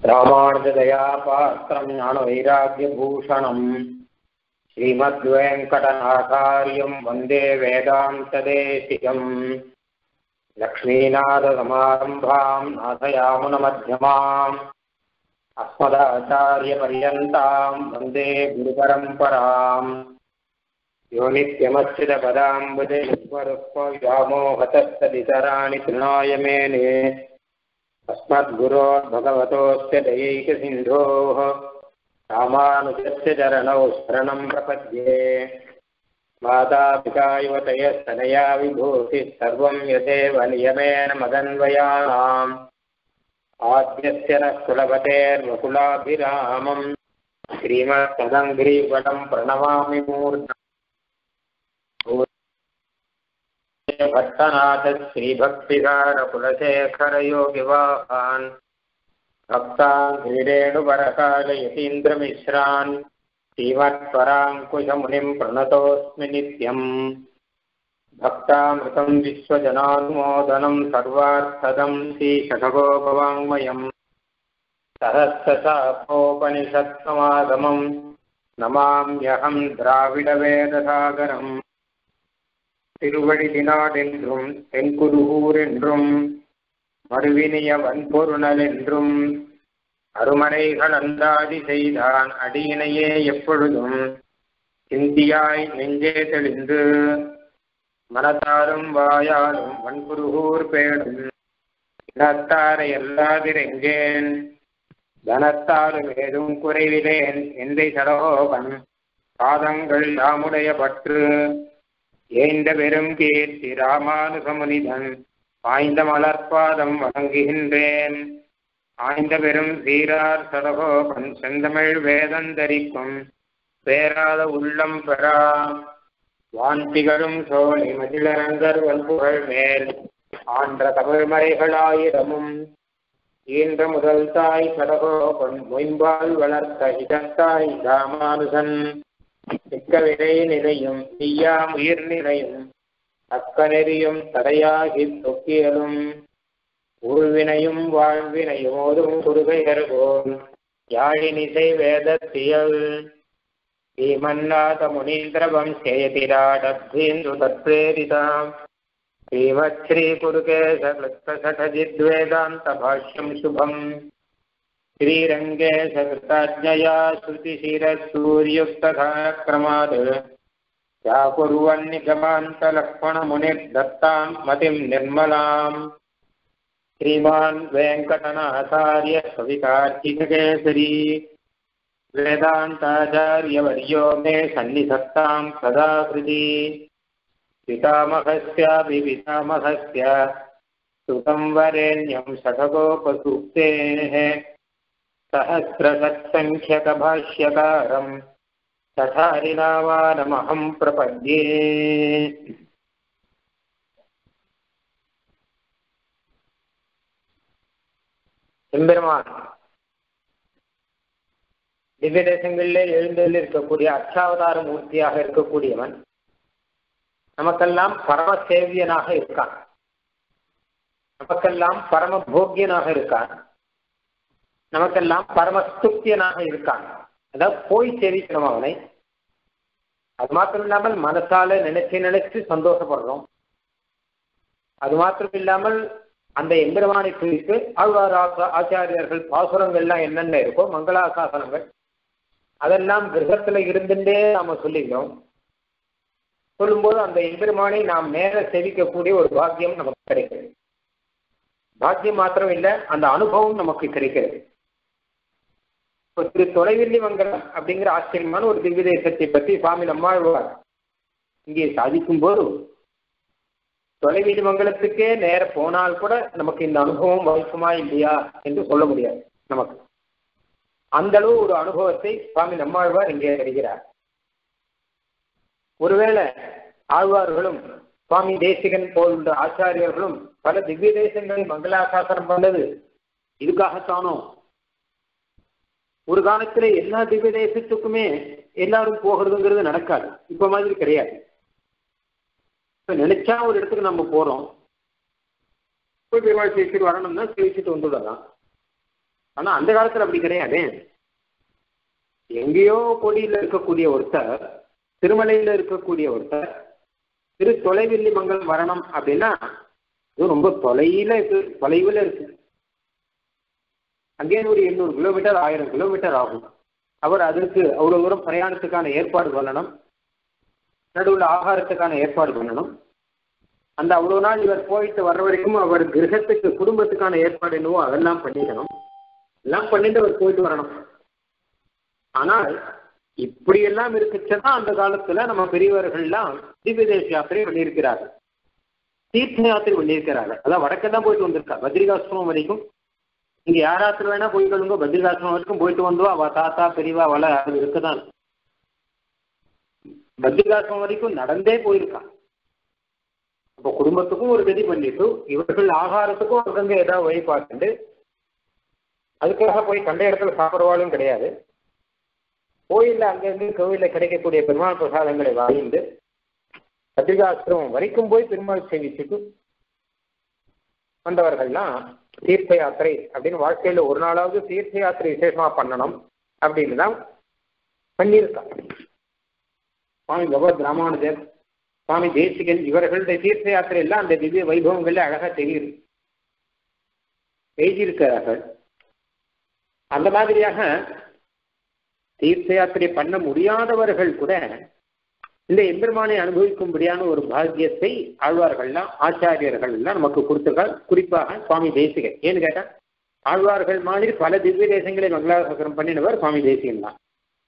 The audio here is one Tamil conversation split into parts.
रामानुजदयापात्रं ज्ञानवैराग्यभूषणं श्रीमद्वेङ्कटनाथार्यं वन्दे वेदान्तदेशिकम् लक्ष्मीनाथसमारम्भां नाथयामुनमध्यमाम् अस्मदाचार्यपर्यन्तां वन्दे गुरुपरम्पराम् यो नित्यमच्युतपदाम्बुजयुग्मरुक्मव्यामोहतस्तदितराणि तृणाय मेने अस्मद्गुरोर्भगवतोऽस्य दयैकसिन्धोः रामानुजस्य चरणौ शरणं प्रपद्ये। मातापिता युवतयस्तनया विभूतिः सर्वं यथेव नियमेन मदन्वयानाम् आद्यस्य नः कुलपतेर्वकुलाभिरामम् श्रीमत्तदङ्घ्रीवटं प्रणमामि मूर्धा भट्टनाथ श्रीभक्तिसार कुलशेखर योगिवाहान् भक्तान् वीरेणुपरकाल यतीन्द्रमिश्रान् श्रीमत्पराङ्कुशमुनिं प्रणतोऽस्मि नित्यम्। भक्तामृतं विश्वजनानुमोदनं सर्वार्थदं श्रीशतकोपवाङ्मयम् सहस्रशाखोपनिषत्समागमं नमाम्यहं द्राविडवेदसागरम्। திருவடிதினாடென்றும் தென்குருகூரென்றும் மறுவினிய வன்பொருணலென்றும் அருமறைகள் அந்தாதி செய்தான் அடியினையே எப்பொழுதும் சிந்தியாய் நெஞ்சே தெளிந்து மனத்தாலும் வாயாலும் வன்புருகூர் பேடும் இனத்தாரை எல்லாதிரெங்கேன் தனத்தாலும் ஏதும் குறைவிலேன் எந்தை சடகோபன் பாதங்கள் யாமுடைய பற்று ஏந்த பெரும் கீர்த்தி ராமானுசமுனிதன் பாய்ந்த மலர்பாதம் வணங்குகின்றேன். ஆய்ந்த பெரும் சீரார் சடகோபன் செந்தமிழ் வேதந்தரிக்கும் பேராத உள்ளம் பெறா வான்திகழும் சோலை மதிலரங்கர் வன்புகழ் மேல் ஆன்ற தமிழ்மறைகளாயிரமும் ஈன்ற முதல் தாய் சடகோபன் மொயம்பால் வளர்த்த இதத்தாய் ராமானுசன் மிக்க வினை நிலையும் தீயாம் உயிர் நிலையும் அக்க நெறியும் தடையாகி தொக்கியலும் ஊழ்வினையும் வாழ்வினையும் ஓதும் குருகையர்கோன் யாழினிசை வேதத்தியல் ஸ்ரீமன்னாத முனீந்திர வம்சேதிராடீந்து தத்ரேரிதாம் ஸ்ரீமத் ஸ்ரீ குருகேசகிருத்தசடஜித்வேதாந்த பாஷ்யம் சுபம் श्रीरंगे सकृताज्ञया श्रुतिशिरसूर्युक्तधाक्रमात् व्याकुर्वन्निगमान्तलक्ष्मणमुनिर्दत्तां मतिं निर्मलाम्। श्रीमान् वेङ्कटनाथार्य कवितार्किककेसरी वेदान्ताचार्यवर्यो मे सन्निधत्तां सदा हृदि। पितामहस्याभिपितामहस्य सुतं वरेण्यं शतकोपसूक्तेः सहस्रसत्सङ्ख्यकभाष्यकारं तथारिनावानमहं प्रपद्ये। எம்பெருமான் திவ்ய தேசங்களிலே எழுந்தருளிருக்கக்கூடிய அர்ச்சாவதார மூர்த்தியாக இருக்கக்கூடியவன் நமக்கெல்லாம் பரம சேவியனாக இருக்கான், நமக்கெல்லாம் பரம போக்கியனாக இருக்கான், நமக்கெல்லாம் பரமஸ்துத்தியனாக இருக்கான். அதாவது போய் சேவிக்கணும் அவனை. அது மாத்திரம் இல்லாமல் மனசால நினைச்சு நினைச்சு சந்தோஷப்படுறோம். அது மாத்திரம் இல்லாமல் அந்த எம்பெருமானை குறித்து ஆழ்வார் ஆச்சாரியர்கள் பாசுரங்கள்லாம் என்னென்ன இருக்கோ மங்களாசாசனங்கள் அதெல்லாம் கிரகத்துல இருந்துட்டே நாம சொல்லிக்கிறோம். சொல்லும்போது அந்த எம்பெருமானை நாம் நேர சேவிக்கக்கூடிய ஒரு பாக்கியம் நமக்கு கிடைக்கிறது. பாக்கியம் மாத்திரம் இல்லை, அந்த அனுபவம் நமக்கு கிடைக்கிறது. இப்போ திரு தொலைவில்லி மங்கலம் அப்படிங்கிற ஆச்சரியமான ஒரு திவ்ய தேசத்தை பற்றி சுவாமி நம்மாழ்வார் இங்கே சாதிக்கும் போது தொலைவில்லி மங்கலத்துக்கே நேர போனால் கூட நமக்கு இந்த அனுபவம் வாய்க்குமா இல்லையா என்று சொல்ல முடியாது. நமக்கு அந்த அளவு ஒரு அனுபவத்தை சுவாமி நம்மாழ்வார் இங்கே தருகிறார். ஒருவேளை ஆழ்வார்களும் சுவாமி தேசிகன் போன்ற ஆச்சாரியர்களும் பல திவ்ய தேசங்களில் மங்களாசாசனம் பண்ணது இதுக்காகத்தானோ? ஒரு காலத்துல எல்லா திவ்ய தேசத்துக்குமே எல்லாரும் போகிறதுங்கிறது நடக்காது. இப்ப மாதிரி கிடையாது. இப்ப நினைச்சா ஒரு இடத்துக்கு நம்ம போறோம், போய் பெருமாள் சேவிச்சுட்டு வரணும்னா சேவிச்சுட்டு வந்துடலாம். ஆனா அந்த காலத்துல அப்படி கிடையாது. எங்கேயோ கோடியில இருக்கக்கூடிய ஒருத்தர், திருமலையில இருக்கக்கூடிய ஒருத்தர் திரு தொலைவில்லி மங்கலம் வரணும் அப்படின்னா இது ரொம்ப தொலைவில் இருக்கு. அங்கே ஒரு 800 கிலோமீட்டர் 1000 கிலோமீட்டர் ஆகும். அவர் அதற்கு அவ்வளவு தூரம் பிரயாணத்துக்கான ஏற்பாடு பண்ணணும், நடுவில் ஆகாரத்துக்கான ஏற்பாடு பண்ணணும். அந்த அவ்வளவு நாள் இவர் போயிட்டு வர்ற வரைக்கும் அவர் கிரகத்துக்கு குடும்பத்துக்கான ஏற்பாடு என்னவோ அதெல்லாம் பண்ணிக்கணும். எல்லாம் பண்ணிட்டு அவர் போயிட்டு வரணும். ஆனால் இப்படியெல்லாம் இருக்குச்சுன்னா அந்த காலத்துல நம்ம பெரியவர்கள்லாம் திவ்ய தேச யாத்திரை பண்ணியிருக்கிறார்கள், தீர்த்த யாத்திரை பண்ணியிருக்கிறார்கள். அதான் வடக்கெல்லாம் போயிட்டு வந்திருக்கா. பத்ரிகாசிரமம் வரைக்கும் இங்க யாராத்திரம் வேணா போயிட்டு வந்துங்க, பத்ரிகாசிரமம் வரைக்கும் போயிட்டு வந்தோம். அவ தாத்தா பெரியவா அவளை அது இருக்குதான். பத்ரிகாசிரமம் வரைக்கும் நடந்தே போயிருக்கான். அப்போ குடும்பத்துக்கும் ஒரு கதி பண்ணிட்டு இவர்கள் ஆகாரத்துக்கும் அங்கங்க ஏதாவது வழி பார்த்துட்டு அதுக்காக போய் கண்ட இடத்துல சாப்பிடுவாளும் கிடையாது. கோயில்ல அங்கங்க கோயில்ல கிடைக்கக்கூடிய பெருமாள் பிரசாதங்களை வாங்கிட்டு பத்ரிகாசிரமம் வரைக்கும் போய் பெருமாள் சேவிச்சுட்டு வந்தவர்கள்லாம் தீர்த்த யாத்திரை அப்படின்னு வாழ்க்கையில ஒரு நாளாவது தீர்த்த யாத்திரை விசேஷமா பண்ணணும் அப்படின்னு தான் பண்ணியிருக்கான். சுவாமி பகவத் ராமானுஜர், சுவாமி தேசிகன் இவர்களுடைய தீர்த்த யாத்திரை எல்லாம் அந்த திவ்ய வைபவங்கள்ல அழகா தெரியுது, எழுதியிருக்கிறார்கள். அந்த மாதிரியாக தீர்த்த யாத்திரை பண்ண முடியாதவர்கள் கூட இந்த எம்பெருமானை அனுபவிக்கும்படியான ஒரு பாக்கியத்தை ஆழ்வார்கள்லாம் ஆச்சாரியர்கள் எல்லாம் நமக்கு கொடுத்துருக்கார். குறிப்பாக சுவாமி தேசிகன். ஏன்னு கேட்டா ஆழ்வார்கள் மாதிரி பல திவ்ய தேசங்களை மங்களாசாசனம் பண்ணினவர் சுவாமி தேசிகன் தான்.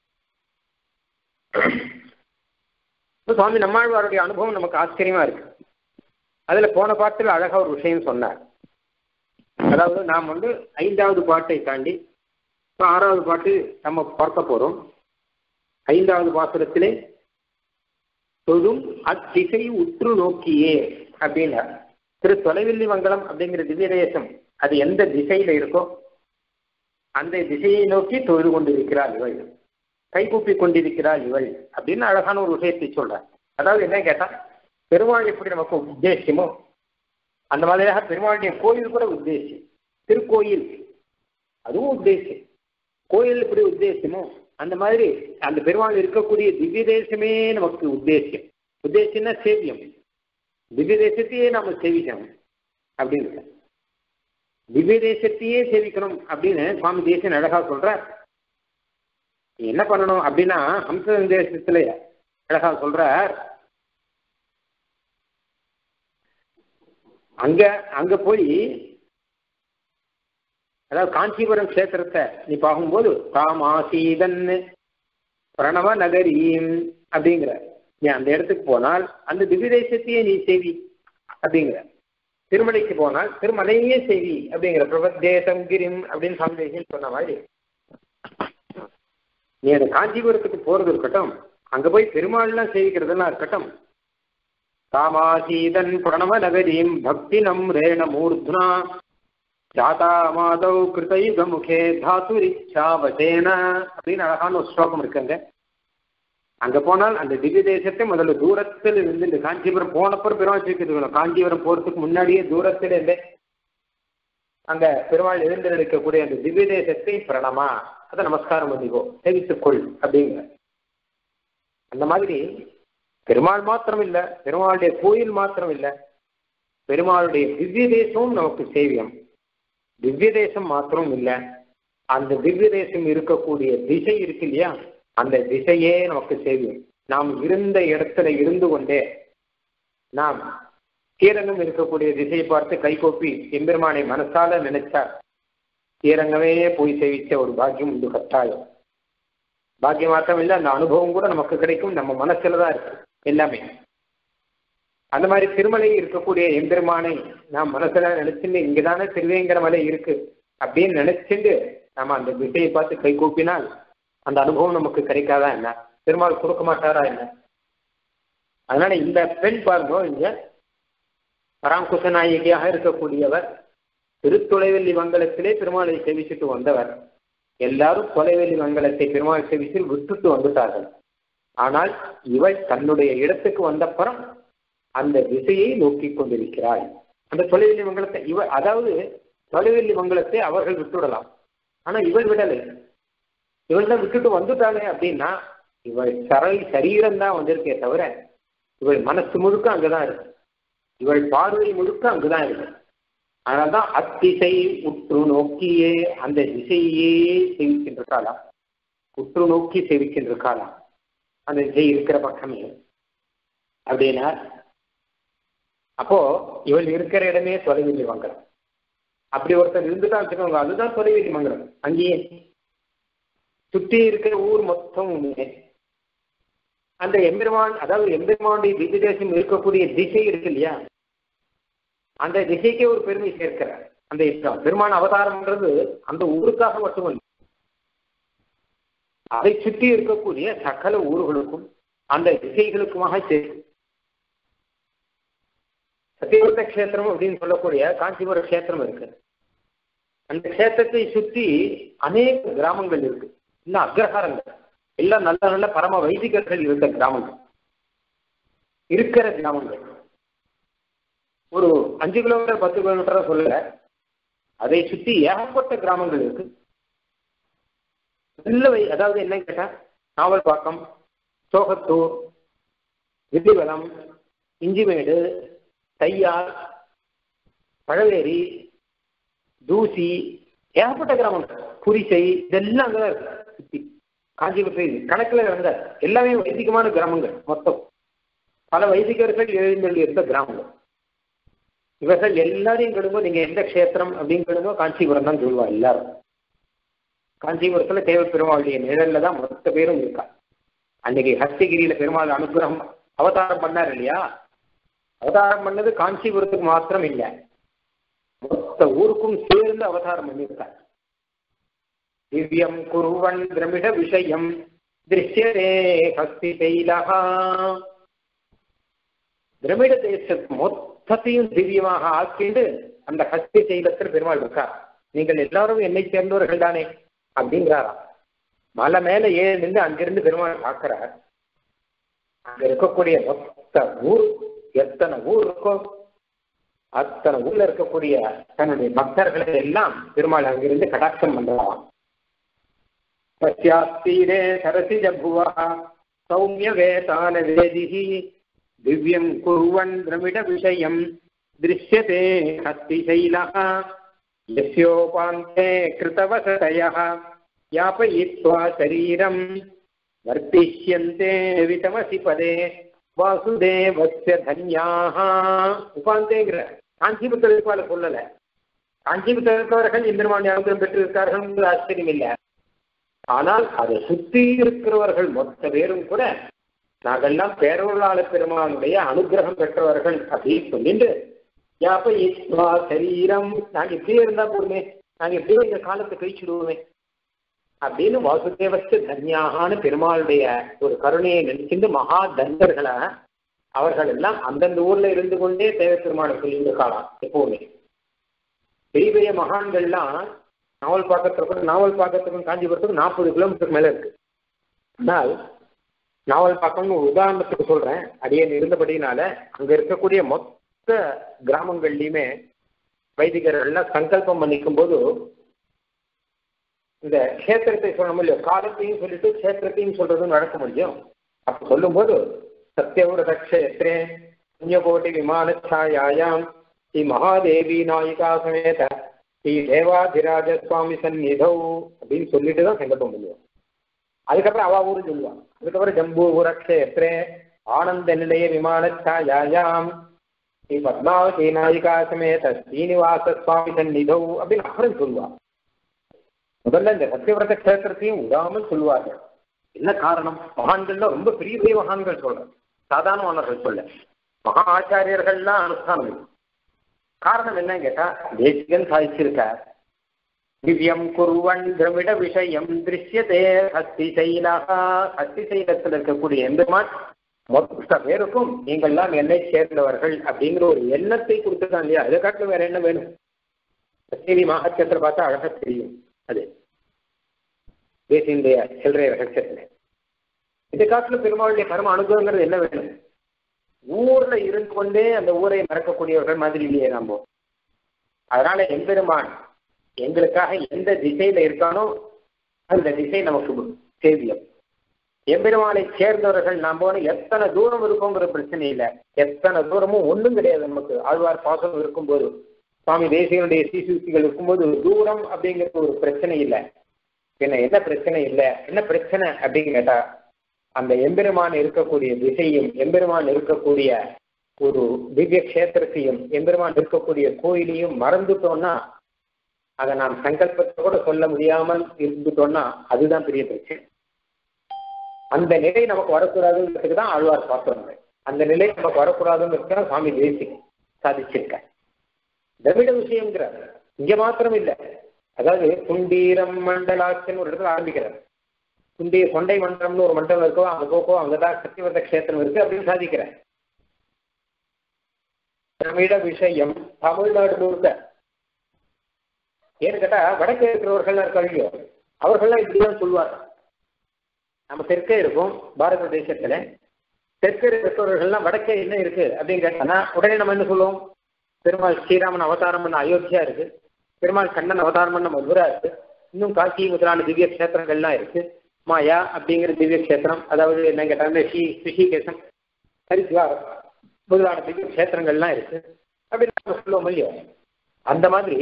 சுவாமி நம்மாழ்வாருடைய அனுபவம் நமக்கு ஆச்சரியமா இருக்கு. அதுல போன பாட்டில் அழகா ஒரு விஷயம் சொன்னார். அதாவது நாம் 5வது பாட்டை தாண்டி 6வது பாட்டு நம்ம பார்க்க போறோம். 5வது பாசுரத்திலே தொழும் அத்திசை உற்று நோக்கியே அப்படின்னா திரு தொலைவில்லி மங்கலம் அப்படிங்கிற திவ்ய தேசம் அது எந்த திசையில இருக்கோ அந்த திசையை நோக்கி தொழுது கொண்டிருக்கிறாள் இவள், கைகூப்பி கொண்டிருக்கிறாள் இவள் அப்படின்னு அழகான ஒரு விஷயத்தை சொல்றார். அதாவது என்ன கேட்டா பெருமாள் எப்படி நமக்கு உத்தேசியமோ அந்த மாதிரியாக பெருமாளுடைய கோயில் கூட உத்தேசியம், திருக்கோயில் அதுவும் உத்தேசியம். கோயில் எப்படி உத்தேசியமோ அந்த மாதிரி அந்த பெருமாள் இருக்கக்கூடிய திவ்ய தேசமே நமக்கு உத்தேசியம். உத்தேசியம்னா சேவியம், திவ்ய தேசத்தையே நாம சேவிக்கணும் அப்படின்னு, திவ்ய தேசத்தையே சேவிக்கணும் அப்படின்னு சுவாமி தேசிகன் அழகா சொல்றார். என்ன பண்ணணும் அப்படின்னா ஹம்ச தேசத்துல அழகா சொல்றார். அங்க போய் அதாவது காஞ்சிபுரம் கஷேத்திரத்தை நீ பார்க்கும்போது காமாசீதன் பிரணவ நகரீம் அப்படிங்கிற நீ அந்த இடத்துக்கு போனால் அந்த திவ்ய தேசத்தையே நீ செய்வி அப்படிங்கிற, திருமலைக்கு போனால் திருமலையே செய்வி அப்படிங்கிற, பிரபத்தேசம் கிரிம் அப்படின்னு சுவாமி தேசிகன் சொன்ன மாதிரி நீ அந்த காஞ்சிபுரத்துக்கு போறது இருக்கட்டும், அங்க போய் பெருமாள்லாம் சேவிக்கிறதுலாம் இருக்கட்டும். காமாசீதன் பிரணவ நகரீம் பக்தி நம்ரேண மூர்த்னா ஜாதா மாதவ் கிருதயுக முகே தாசுரிச்சாவசேன அப்படின்னு அழகான ஒரு ஸ்லோகம் இருக்குங்க. அங்க போனால் அந்த திவ்ய தேசத்தை முதல்ல தூரத்தில் இருந்து இந்த காஞ்சிபுரம் போனப்பறம் பெருமாள் சேவிக்கிறதுக்கணும். காஞ்சிபுரம் போறதுக்கு முன்னாடியே தூரத்தில் இருந்தே அங்க பெருமாள் எழுந்திருக்கக்கூடிய அந்த திவ்ய தேசத்தை பிரணமா அதை நமஸ்காரம் பண்ணிக்கோ, சேவித்துக்கொள் அப்படிங்கிற. அந்த மாதிரி பெருமாள் மாத்திரம் இல்லை, பெருமாளுடைய கோயில் மாத்திரம் இல்லை, பெருமாளுடைய திவ்ய தேசமும் நமக்கு சேவியம். திவ்ய தேசம் மாத்திரம் இல்லை, அந்த திவ்ய தேசம் இருக்கக்கூடிய திசை இருக்கு இல்லையா, அந்த திசையே நமக்கு சேவியம். நாம் இருந்த இடத்துல இருந்து கொண்டே நாம் ஸ்ரீரங்கம் இருக்கக்கூடிய திசையை பார்த்து கைகோப்பி எம்பெருமானை மனசால நினைச்சா ஸ்ரீரங்கமே போய் சேவிச்ச ஒரு பாக்கியம் உண்டு. கட்டாயம் பாக்கியம் மாத்திரம் இல்லை, அந்த அனுபவம் கூட நமக்கு கிடைக்கும். நம்ம மனசுலதான் இருக்கு எல்லாமே. அந்த மாதிரி திருமலை இருக்கக்கூடிய எம்பெருமானை நாம் மனசுல நினைச்சுட்டு இங்கதானே திருவேங்கட மலை இருக்கு அப்படின்னு நினைச்சுட்டு நம்ம அந்த திசையை பார்த்து கை கூப்பினால் அந்த அனுபவம் நமக்கு கிடைக்காதா என்ன? பெருமாள் கொடுக்க மாட்டாரா என்ன? அதனால இந்த பெண் பாருங்க, இங்க பராங்குச நாயகியாக இருக்கக்கூடியவர் திருத்தொலைவெள்ளி மங்கலத்திலே பெருமாளை சேவிச்சுட்டு வந்தவர். எல்லாரும் தொலைவெள்ளி மங்கலத்தை பெருமாள் சேவிச்சு விட்டுட்டு வந்துட்டார்கள். ஆனால் இவள் தன்னுடைய இடத்துக்கு வந்தப்புறம் அந்த திசையை நோக்கி கொண்டிருக்கிறாள். அந்த தொலைவெள்ளி மங்கலத்தை அதாவது தொலைவெள்ளி மங்கலத்தை அவர்கள் விட்டுவிடலாம், ஆனா இவள் விடலை. இவள் தான் விட்டுட்டு வந்துட்டாளே அப்படின்னா இவள் சரீரம் தான் வந்திருக்கே தவிர இவள் மனசு முழுக்க அங்கதான் இருக்கு, இவள் பார்வை முழுக்க அங்குதான் இருக்கு. அதனால்தான் அத்திசை உற்று நோக்கியே அந்த திசையே சேவிக்கின்றிருக்காளா, உற்று நோக்கி சேவிக்கின்றிருக்காளா அந்த திசை இருக்கிற பக்கமே அப்படின்னா அப்போ இவள் இருக்கிற இடமே தொலைவெளி மங்கலம். அப்படி ஒருத்தர் இருந்துட்டா வச்சுக்கோங்க, அதுதான் தொலைவெளி மங்கலம். அங்கேயே சுற்றி இருக்கிற ஊர் மொத்தம் அந்த எம்பெருமான், அதாவது எம்பெருமானுடைய திவ்ய தேசம் இருக்கக்கூடிய திசை இருக்கு இல்லையா, அந்த திசைக்கே ஒரு பெருமை சேர்க்கிறார். அந்த பெருமான் அவதாரம்ன்றது அந்த ஊருக்காக மட்டுமல்ல, அதை சுற்றி இருக்கக்கூடிய சகல ஊர்களுக்கும் அந்த திசைகளுக்குமாக சேர்க்கும். சத்தியவர்த்த கஷேத்திரம் அப்படின்னு சொல்லக்கூடிய காஞ்சிபுரம் கஷேத்திரம் இருக்கு. அந்த கஷேத்திரத்தை சுற்றி அநேக கிராமங்கள் இருக்கு, இல்ல அக்ரஹாரங்கள், எல்லாம் நல்ல நல்ல பரம வைதிகர்கள் இருந்த கிராமங்கள் இருக்கிற கிராமங்கள். ஒரு 5 கிலோமீட்டர் 10 கிலோமீட்டர் சொல்லல, அதை சுற்றி ஏகப்பட்ட கிராமங்கள் இருக்கு. நல்ல அதாவது என்ன கேட்டா நாவல்பாக்கம், சோகத்தூர், வில்லிவலம், இஞ்சிமேடு, தையார், பழவேரி, தூசி, ஏகப்பட்ட கிராமங்கள், புரிசை, இதெல்லாம் அங்கதான் இருக்கு சுத்தி. காஞ்சிபுரத்தில் கணக்கில் வந்த எல்லாமே வைதிகமான கிராமங்கள், மொத்தம் பல வைதிகர்கள் எழுந்தள்ளி இருந்த கிராமங்கள். இவர்கள் எல்லாரையும் கெடுங்கோ, நீங்க எந்த க்ஷேத்திரம் அப்படின்னு கெடுங்கோ காஞ்சிபுரம் தான் சொல்லுவா எல்லாரும். காஞ்சிபுரத்துல தேவ பெருமாளுடைய நிழல்ல தான் மொத்த பேரும் இருக்கா. அன்னைக்கு ஹஸ்தகிரியில பெருமாள் அனுகிரகம் அவதாரம் பண்ணார் இல்லையா, அவதாரம் பண்ணது காஞ்சிபுரத்துக்கு மாத்திரம் இல்லை, மொத்த ஊருக்கும் சேர்ந்து அவதாரம் பண்ணியிருக்கார். திவ்யம் குருவன் திரமிட விஷயம் திருஷ்யரே ஹஸ்தி தைலஹா. திரமிட தேசத்து மொத்தத்தையும் திவ்யமாக ஆக்கிண்டு அந்த ஹஸ்தி தைலத்தில் பெருமாள் இருக்கார். நீங்கள் எல்லாரும் என்னை சேர்ந்தவர்கள் தானே அப்படிங்கிறாராம். மலை மேல ஏழு நின்று அங்கிருந்து பெருமாள் பார்க்கிறார். அங்க இருக்கக்கூடிய மொத்த ஊர், எத்தனை ஊர் இருக்கோ அத்தனை ஊர்ல இருக்கக்கூடிய தன்னுடைய பக்தர்களை எல்லாம் பெருமாள் அங்கிருந்து கடாட்சம் பண்றாராம். பஸ்யாஸ்தீரே சரசிஜ புவா சௌமிய வேதான வேதிஹி திவ்யம் குர்வன் திரமிட விஷயம் திருஷ்யதே ஹஸ்தி சைலஹ யஸ்யோபாந்தே கிருதவசதயஹ யாபயித்வா சரீரம் வர்த்திஷ்யந்தே விதமசி பதே வாசுதேவஸ்ய தன்யாஹ. உபாந்தேங்கிற காஞ்சிபுரத்தில் இருப்பால சொல்லல, காஞ்சிபுரத்தில் இருப்பவர்கள் இந்திரமான் அனுகிரகம் பெற்றிருக்கார்கள் ஆச்சரியம் இல்லை. ஆனால் அதை சுற்றி இருக்கிறவர்கள் மொத்த பேரும் கூட நாங்கள்லாம் பேரொருளாள பெருமானுடைய அனுகிரகம் பெற்றவர்கள் அப்படின்னு சொல்லிட்டு யாபயித்வா சரீரம், நாங்க இப்படியே இருந்தா போடுமே, நாங்க எப்படியே இந்த காலத்தை கழிச்சுடுவோமே அப்படின்னு வாசுதேவஸ்ய தன்யாகான்னு பெருமாளுடைய ஒரு கருணையை நினைச்சிட்டு மகா தண்டர்களாக அவர்கள் எல்லாம் அந்தந்த ஊர்ல இருந்து கொண்டே தேவ பெருமாளை சொல்லிட்டு இருக்கலாம். எப்பவுமே பெரிய பெரிய மகான்கள்லாம் நாவல் பாக்கத்துக்கும் காஞ்சிபுரத்துக்கும் 40 கிலோமீட்டருக்கு மேல இருக்கு. ஆனால் நாவல் பாக்கம்னு ஒரு உதாரணத்துக்கு சொல்றேன், அடியே இருந்தபடினால அங்க இருக்கக்கூடிய மொத்த கிராமங்கள்லயுமே வைதிகர்கள்லாம் சங்கல்பம் பண்ணிக்கும் போது இந்த கஷேத்திரத்தை சொல்ல முடியும், காலத்தையும் சொல்லிட்டு கஷேத்திரத்தையும் சொல்றதும் நடக்க முடியும். அப்ப சொல்லும் போது சத்தியவிரத க்ஷேத்ரே புண்ணியகோட்டி விமானச்சாயாயாம் ஸ்ரீ மகாதேவி நாயிகா சமேத ஸ்ரீ தேவாதிராஜ சுவாமி சந்நிதௌ அப்படின்னு சொல்லிட்டு தான் சங்கல்பம் பண்ணுவோம். அதுக்கப்புறம் அவ ஊரு சொல்லுவான். அதுக்கப்புறம் ஜம்பூபுர க்ஷேத்ரே ஆனந்த நிலைய விமானச்சாயாயாம் ஸ்ரீ பத்மாவதி நாயிகா சமேத ஸ்ரீனிவாச சுவாமி சந்நிதௌ அப்படின்னு அப்புறம் சொல்லுவான். முதல்ல இந்த சத்தியவிரத கஷேத்திரத்தையும் விடாமல் சொல்லுவார்கள். என்ன காரணம்? மகான்கள்ல ரொம்ப பெரிய பெரிய மகான்கள் சொல்றேன், சாதாரணமானவர்கள் சொல்ல, மகா ஆச்சாரியர்கள்லாம் அனுஷ்டானம். காரணம் என்னன்னு கேட்டா தேசிகன் சாதிச்சிருக்கார், திவ்யம் குர்வன் திரமிட விஷயம் திருஷ்யதே ஹஸ்தி சைலஹா. ஹஸ்தி சைலத்தில் இருக்கக்கூடிய எம்பெருமான் மொத்த பேருக்கும் நீங்கள்லாம் என்னை சேர்ந்தவர்கள் அப்படிங்கிற ஒரு எண்ணத்தை கொடுத்துருக்காங்க இல்லையா, அதை காட்டிலும் வேற என்ன வேணும்? சத்தியவி மகாட்சத்தில் பார்த்தா அழகா தெரியும். அது தேசிய செல்றைய ரகசியத்துல இதை காட்டிலும் பெருமாளுடைய பரம அனுபவங்கிறது என்ன வேணும்? ஊர்ல இருந்து கொண்டே அந்த ஊரை மறக்கக்கூடியவர்கள் மாதிரி இல்லையே நாம. அதனால எம்பெருமான் எங்களுக்காக எந்த திசையில இருக்கானோ அந்த திசை நமக்கு சேவியம். எம்பெருமானை சேர்ந்தவர்கள் நாம் போன எத்தனை தூரம் இருக்கோங்கிற பிரச்சனை இல்லை. எத்தனை தூரமும் ஒன்றும் கிடையாது நமக்கு. ஆழ்வார் பாசனம் இருக்கும்போது, சுவாமி தேசிகனுடைய சீசுக்திகள் இருக்கும்போது தூரம் அப்படிங்கிறது ஒரு பிரச்சனை இல்லை. என்ன பிரச்சனை இல்லை, என்ன பிரச்சனை அப்படின்னு கேட்டா, அந்த எம்பெருமான் இருக்கக்கூடிய திசையும் எம்பெருமான் இருக்கக்கூடிய ஒரு திவ்ய கஷேத்திரத்தையும் எம்பெருமான் இருக்கக்கூடிய கோயிலையும் மறந்துட்டோம்னா, அதை நாம் சங்கல்பத்தை கூட சொல்ல முடியாமல் இருந்துட்டோம்னா அதுதான் பெரிய பிரச்சனை. அந்த நிலை நமக்கு வரக்கூடாதுங்கிறதுக்கு தான் ஆழ்வார் பார்த்துறாங்க. அந்த நிலை நமக்கு வரக்கூடாதுங்கிறது தான் சுவாமி தேசிகன் சாதிச்சிருக்க. திராவிட விஷயம்ங்கிறார். இங்க மாத்திரம் இல்லை, அதாவது குண்டீரம் மண்டலாட்சன் ஒரு இடத்துல ஆரம்பிக்கிறார். கொண்டை மண்டலம்னு ஒரு மண்டலம் இருக்கோ, அங்க போக்கோ, அங்கதான் சத்தியவர்த கஷேத்திரம் இருக்கு அப்படின்னு சாதிக்கிறேன். திராவிட விஷயம் தமிழ்நாடு முழுக்க. ஏன்னு கேட்டா வடக்கே இருக்கிறவர்கள் கல்வியோ அவர்கள்லாம் இப்படிதான் சொல்லுவார். நம்ம தெற்கே இருக்கும் பாரத தேசத்துல, தெற்கே இருக்கிறவர்கள்லாம் வடக்கே என்ன இருக்கு அப்படின்னு கேட்டானா உடனே நம்ம என்ன சொல்லுவோம்? பெருமாள் ஸ்ரீராமன் அவதாரம் பண்ண அயோத்தியா இருக்கு, பெருமாள் கண்ணன் அவதாரம் பண்ண மதுரா இருக்கு, இன்னும் காசி முதலான திவ்ய கஷேத்திரங்கள்லாம் இருக்கு, மாயா அப்படிங்கிற திவ்ய கஷேத்திரம், அதாவது என்ன கேட்டாங்க ரிஷிகேசம், ஹரித்வார் முதலான திவ்ய கஷேத்திரங்கள்லாம் இருக்கு அப்படின்னு நம்ம சொல்லுவோம் இல்லையோ. அந்த மாதிரி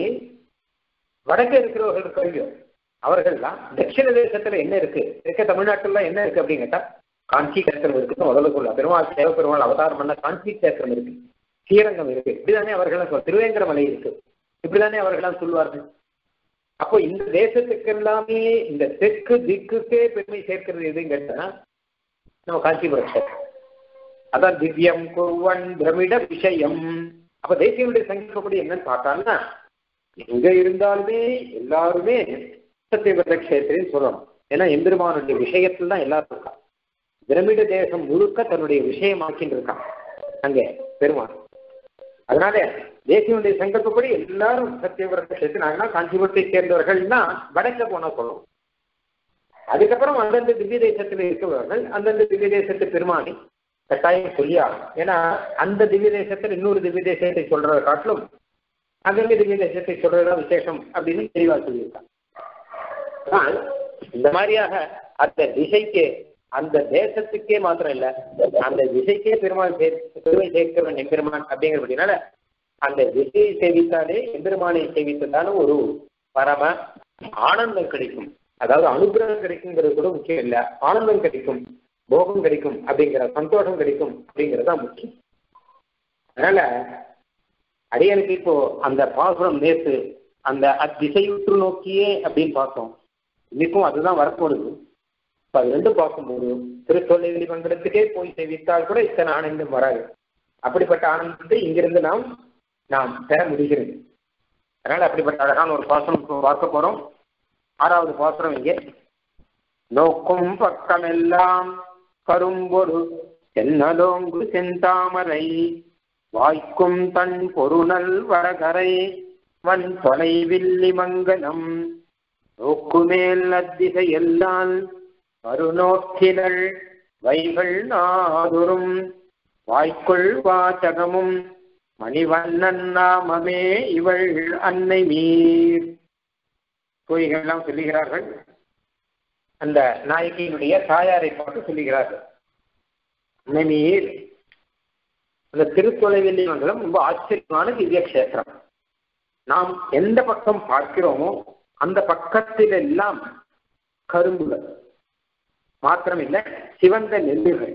வடக்கே இருக்கிறவர்கள் கல்வியோ அவர்கள்லாம் தட்சிண தேசத்துல என்ன இருக்கு, தெற்க தமிழ்நாட்டுல என்ன இருக்கு அப்படின்னு கேட்டா காஞ்சி கஷேத்திரம் இருக்குன்னு முதல்ல சொல்லலாம். பெருமாள் சேவ பெருமாள் அவதாரம் பண்ண காஞ்சி கஷேத்திரம் இருக்கு, ஸ்ரீரங்கம் இருக்கு, இப்படிதானே அவர்களாம் திருவேங்கரமலை இருக்கு, இப்படிதானே அவர்களாம் சொல்லுவார்கள். அப்போ இந்த தேசத்துக்கு எல்லாமே இந்த தெற்கு திக்குக்கே பெருமை சேர்க்கிறது எதுன்னு கேட்டா நம்ம காஞ்சிபுரம் கஷேத்திரம். அதான் திவ்யம் குருவன் பிரமிட விஷயம். அப்ப தேசியனுடைய சங்கல்பப்படி என்னன்னு பார்த்தாங்கன்னா, எங்க இருந்தாலுமே எல்லாருமே சத்தியவர்த கஷேத்திரம் சொல்லணும். ஏன்னா எம்பெருமானுடைய விஷயத்துல தான் எல்லாரும் இருக்கான். திரமிட தேசம் முழுக்க தன்னுடைய விஷயமாக்கின்னு இருக்கான் அங்கே பெருமான். அதனால தேசியனுடைய சங்கல்பப்படி எல்லாரும் சத்தியவர்த கஷேத்திரம். காஞ்சிபுரத்தை சேர்ந்தவர்கள்னா வடக்க போனா சொல்லணும். அதுக்கப்புறம் அந்தந்த திவ்ய தேசத்தில் இருக்கிறவர்கள் அந்தந்த திவ்ய தேசத்து பெருமானை கட்டாயம் சொல்லி ஆகும். ஏன்னா அந்த திவ்ய தேசத்தில் இன்னொரு திவ்ய தேசத்தை சொல்றதை காட்டிலும் அங்கங்கே திவ்ய தேசத்தை சொல்றதுதான் விசேஷம் அப்படின்னு தெளிவா சொல்லியிருக்காங்க. ஆனால் இந்த மாதிரியாக அந்த திசைக்கு அந்த தேசத்துக்கே மாத்திரம் இல்ல, அந்த திசைக்கே பெருமாள் பெருமை சேர்க்கிறவன் எம்பெருமான் அப்படிங்கிறபடினால அந்த திசையை சேவித்தாலே எம்பெருமானை சேவித்ததாலும் ஒரு பரம ஆனந்தம் கிடைக்கும். அதாவது அனுகிரகம் கிடைக்குங்கிறது கூட முக்கியம் இல்லை, ஆனந்தம் கிடைக்கும், போகம் கிடைக்கும், அப்படிங்கிற சந்தோஷம் கிடைக்கும் அப்படிங்கிறதுதான் முக்கியம். அதனால அடியனுக்கு இப்போ அந்த பாசுரம் நேற்று அந்த அத்திசையுற்று நோக்கியே அப்படின்னு பார்த்தோம். இன்னைக்கும் அதுதான் வரப்போடுது. இப்போ அது ரெண்டும் பார்க்கும்போது திருத்தொல்லை மங்கலத்துக்கே போய் சேவித்தால் கூட இத்தனை ஆனந்தம் வராது. அப்படிப்பட்ட ஆனந்தத்தை இங்கிருந்து நாம் பெற முடிகிறது. அதனால அப்படிப்பட்ட அழகான ஒரு பாசுரம் பார்க்க போறோம். 6வது பாசுரம் இங்கே. நோக்கும் பக்கமெல்லாம் கரும்பொரு சென்னலோங்கு செந்தாமரை வாய்க்கும் தன் பொருநல் வரகரை வன் தொலைவில்லி மங்கலம் நோக்குமேல் அத்திசை எல்லால் மறுநோக்கினள் வைகள் நாதுரும் வாய்க்குள் வாசகமும் மணிவண்ணன் நாமமே இவள் அன்னை மீர். கோயில்கள்லாம் சொல்லுகிறார்கள். அந்த நாயகியினுடைய தாயாரை பார்த்து சொல்லுகிறார்கள். அன்னை மீர். அந்த திருத்தொலைவெள்ளி மங்கலம் ரொம்ப ஆச்சரியமான திவ்ய கஷேத்திரம். நாம் எந்த பக்கம் பார்க்கிறோமோ அந்த பக்கத்தில் எல்லாம் கரும்புகள் மாத்திரமில்லை, சிவந்த நெல்லுகள்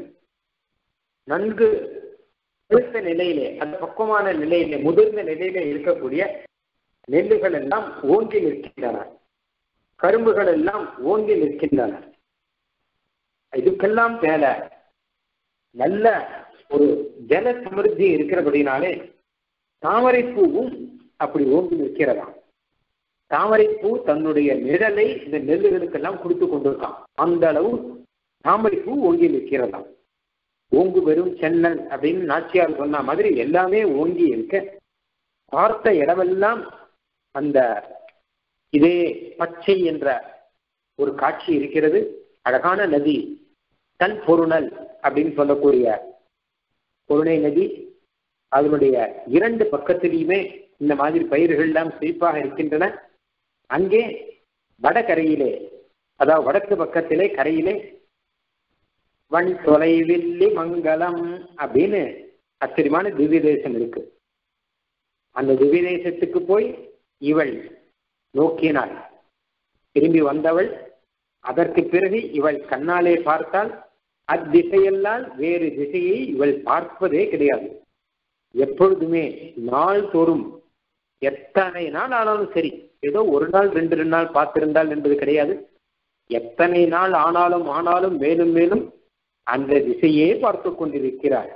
நன்கு முழுத்த நிலையிலே, அந்த பக்குவமான நிலையிலே, முதிர்ந்த நிலையிலே இருக்கக்கூடிய நெல்லுகள் எல்லாம் ஓங்கி நிற்கின்றன, கரும்புகள் எல்லாம் ஓங்கி நிற்கின்றன. இதுக்கெல்லாம் மேல நல்ல ஒரு ஜல சமிருத்தி இருக்கிறபடினாலே தாமரைப்பூவும் அப்படி ஓங்கி நிற்கிறதாம். தாமரைப்பூ தன்னுடைய நிழலை இந்த நெல்லுகளுக்கெல்லாம் கொடுத்து கொண்டிருக்கான். அந்த அளவு தாமரைப்பூ ஓங்கி நிற்கிறதாம். ஓங்கு வெறும் சென்னல் அப்படின்னு நாச்சியார் சொன்ன மாதிரி எல்லாமே ஓங்கி இருக்க, பார்த்த இடமெல்லாம் அந்த இதே பச்சை என்ற ஒரு காட்சி இருக்கிறது. அழகான நதி தன் பொருணல் அப்படின்னு சொல்லக்கூடிய பொருணை நதி, அதனுடைய 2 பக்கத்திலையுமே இந்த மாதிரி பயிர்கள் எல்லாம் செழிப்பாக இருக்கின்றன. அங்கே வடகரையிலே, அதாவது வடக்கு பக்கத்திலே கரையிலே வன் தொலைவில்லி மங்கலம் அப்படின்னு ஆச்சரியமான திவ்ய தேசம் இருக்கு. அந்த திவ்ய தேசத்துக்கு போய் இவள் நோக்கினாள். திரும்பி வந்தவள் அதற்கு பிறகு இவள் கண்ணாலே பார்த்தால் அத்திசையெல்லாம் வேறு திசையை இவள் பார்ப்பதே கிடையாது. எப்பொழுதுமே நாள் தோறும் எத்தனை நாள் ஆனாலும் சரி, ஏதோ ஒரு நாள் 2 நாள் பார்த்திருந்தால் என்பது கிடையாது. எத்தனை நாள் ஆனாலும் மேலும் மேலும் அந்த திசையே பார்த்து கொண்டிருக்கிறாள்.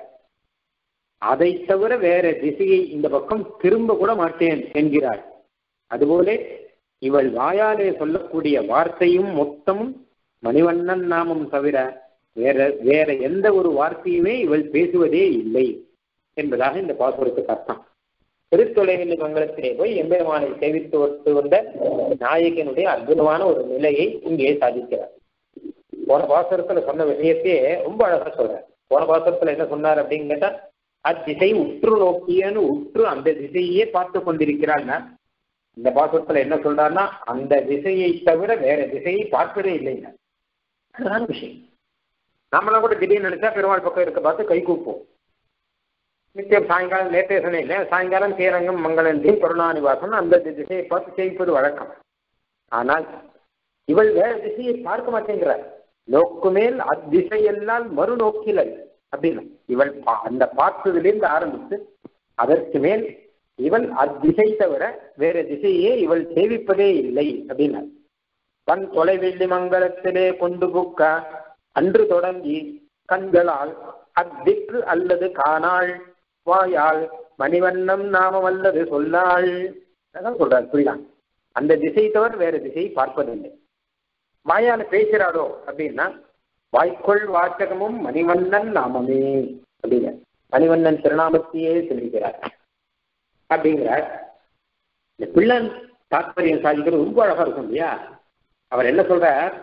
அதை தவிர வேற திசையை இந்த பக்கம் திரும்ப கூட மாட்டேன் என்கிறாள். அதுபோல இவள் வாயாலே சொல்லக்கூடிய வார்த்தையும் மொத்தமும் மணிவண்ணன் நாமம் தவிர வேற எந்த ஒரு வார்த்தையுமே இவள் பேசுவதே இல்லை என்பதாக இந்த பாசுரத்துக்கு அர்த்தம். திருத்தொலைவில்லி மங்கலத்திலே போய் எம்பெருமானை சேவித்து வந்த நாயகனுடைய அற்புதமான ஒரு நிலையை இங்கே சாதிக்கிறார். போன பாசுரத்துல சொன்ன விஷயத்தையே ரொம்ப அழகா சொல்றார். போன பாசுரத்துல என்ன சொன்னார் அப்படின்னு கேட்டா, அத்திசை உற்று நோக்கியன்னு உற்று அந்த திசையே பார்த்து கொண்டிருக்கிறாள்னா, இந்த பாசுரத்துல என்ன சொல்றாருன்னா, அந்த திசையை தவிர வேற திசையை பார்ப்பதே இல்லைங்க. அதுதான் விஷயம். நம்மளாம் கூட திடீர்னு நினைச்சா பெருமாள் பக்கம் இருக்க பார்த்து கை கூப்போம். நித்தியம் சாயங்காலம் நேற்றே சொன்னேன், சாயங்காலம் ஸ்ரீரங்கம் மங்களந்தி கருணாநிவாசன் அந்த திசையை பார்த்து செய்ப்பது வழக்கம். ஆனால் இவள் வேற திசையை பார்க்க மாட்டேங்கிறார். நோக்குமேல் அத்திசையெல்லாம் மறுநோக்கில அப்படின்னு இவள் அந்த பார்த்ததிலிருந்து ஆரம்பித்து அதற்கு மேல் இவள் அத்திசை தவிர வேற திசையே இவள் சேவிப்பதே இல்லை அப்படின்னா, தன் தொலைவெள்ளி மங்கலத்திலே கொண்டு புக்க அன்று தொடங்கி கண்களால் அத்திக்கு அல்லது காணாள், வாயால் மணிவண்ணம் நாமம் அல்லது சொல்லாள் சொல்றார். புரியுதான்? அந்த திசை தவிர வேற திசையை பார்ப்பதில்லை. வாயால பேசுறாளோ அப்படின்னா, வாய்க்கொள் வாசகமும் மணிவண்ணன் நாமமே அப்படிங்க, மணிவண்ணன் திருநாமத்தையே சொல்லிக்கிறார் அப்படிங்கிறார். இந்த பிள்ளன் தாத்பரியம் சாதிக்கிறது ரொம்ப அழகா இருக்கும் இல்லையா? அவர் என்ன சொல்றார்,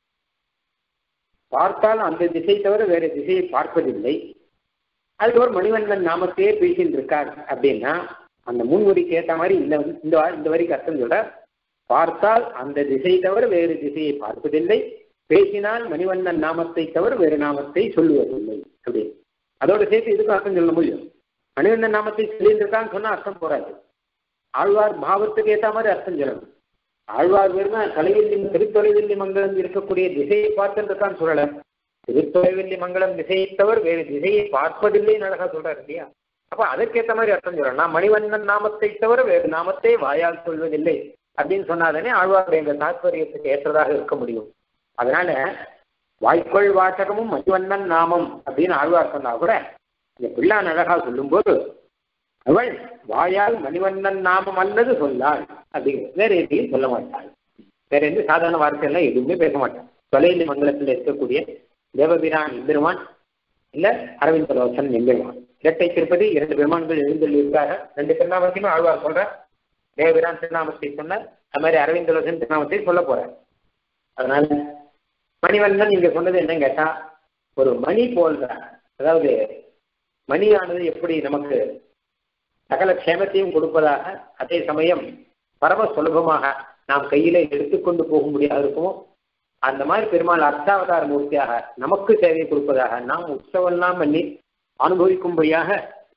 பார்த்தால் அந்த திசை தவிர வேற திசையை பார்ப்பதில்லை, அது ஒரு மணிவண்ணன் நாமத்தையே பேசிட்டு இருக்கார் அப்படின்னா, அந்த முன்வரிக்கு ஏற்ற மாதிரி இந்த வரிக்கு அர்த்தம் சொல்ற, பார்த்தால் அந்த திசை தவிர வேறு திசையை பார்ப்பதில்லை, பேசினால் மணிவண்ணன் நாமத்தை தவிர வேறு நாமத்தை சொல்லுவதில்லை அப்படின்னு. அதோட சேர்த்து இதுக்கும் அர்த்தம் சொல்ல முடியும். மணிவண்ணன் நாமத்தை சொல்லிட்டு இருக்கான்னு சொன்னா அர்த்தம் போறாது. ஆழ்வார் பாவத்துக்கு ஏற்ற மாதிரி அர்த்தம் சொல்லணும். ஆழ்வார் வெறும திருத்தொலைவில்லி மங்கலம் இருக்கக்கூடிய திசையை பார்த்துட்டு இருக்கான்னு சொல்லல. திருத்தொலைவில்லி மங்கலம் திசையை தவிர வேறு திசையை பார்ப்பதில்லைன்னு அழகா சொல்றாரு இல்லையா? அப்ப அதற்கேற்ற மாதிரி அர்த்தம் சொல்லணும். நான் மணிவண்ணன் நாமத்தை தவிர வேறு நாமத்தை வாயால் சொல்வதில்லை அப்படின்னு சொன்னாதானே ஆழ்வாருடைய எங்க தாத்பரியத்துக்கு ஏற்றதாக இருக்க முடியும். அதனால வாய்க்கொள் வாசகமும் மணிவண்ணன் நாமம் அப்படின்னு ஆழ்வார் சொன்னா கூட இந்த பிள்ளான் அழகா சொல்லும் போது அவள் வாயால் மணிவண்ணன் நாமம் அல்லது சொல்லாள் அப்படிங்கிறது, வேற எதையும் சொல்ல மாட்டாள். வேற எந்த சாதாரண வார்த்தையெல்லாம் எதுவுமே பேச மாட்டாள். தொலைவில்லி மங்கலத்தில் இருக்கக்கூடிய தேவபிரான் எம்பெருமான் இல்ல அரவிந்தலோசன் எம்பெருமான், இரட்டை திருப்பதி 2 பெருமான்கள் எழுந்தள்ளியிருக்காக 2 திருநாமத்தையுமே ஆழ்வார் சொல்ற. தேவபிரான் திருநாமத்தை சொன்னார், அது மாதிரி அரவிந்தலோசன் திருநாமத்தை சொல்ல போறார். அதனால மணிவண்ணன் நீங்க சொன்னது என்னன்னு கேட்டா, ஒரு மணி போல்ற, அதாவது மணியானது எப்படி நமக்கு சகல க்ஷேமத்தையும் கொடுப்பதாக, அதே சமயம் பரம சுலபமாக நாம் கையில எடுத்துக்கொண்டு போக முடியாது இருக்குமோ, அந்த மாதிரி பெருமாள் அர்த்தாவதார மூர்த்தியாக நமக்கு சேவை கொடுப்பதாக, நாம் உற்சவெல்லாம் பண்ணி அனுபவிக்கும்படியாக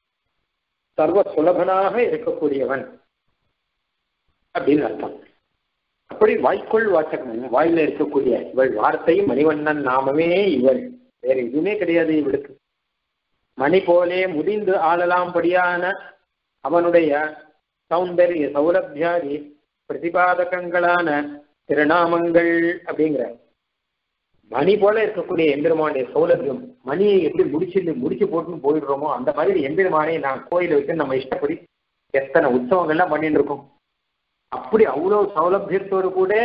சர்வ சுலபனாக இருக்கக்கூடியவன் அப்படின்னு அர்த்தம். அப்படி வாய்க்கொள் வாசகம், வாயில இருக்கக்கூடிய இவள் வார்த்தையும் மணிவண்ணன் நாமமே இவள், வேற எதுவுமே கிடையாது இவளுக்கு. மணி போலே முடிந்து ஆளலாம்படியான அவனுடைய சௌந்தரிய சௌலபியாதி பிரதிபாதகங்களான திருநாமங்கள் அப்படிங்கிற மணி போல இருக்கக்கூடிய எம்பெருமானுடைய சௌலபியம், மணியை எப்படி முடிச்சு போட்டுன்னு போயிடுறோமோ அந்த மாதிரி எம்பெருமானை நான் கோயிலை வச்சு நம்ம இஷ்டப்படி எத்தனை உற்சவங்கள்லாம் பண்ணிட்டு இருக்கோம். அப்படி அவ்வளவு சௌலபியத்தோடு கூட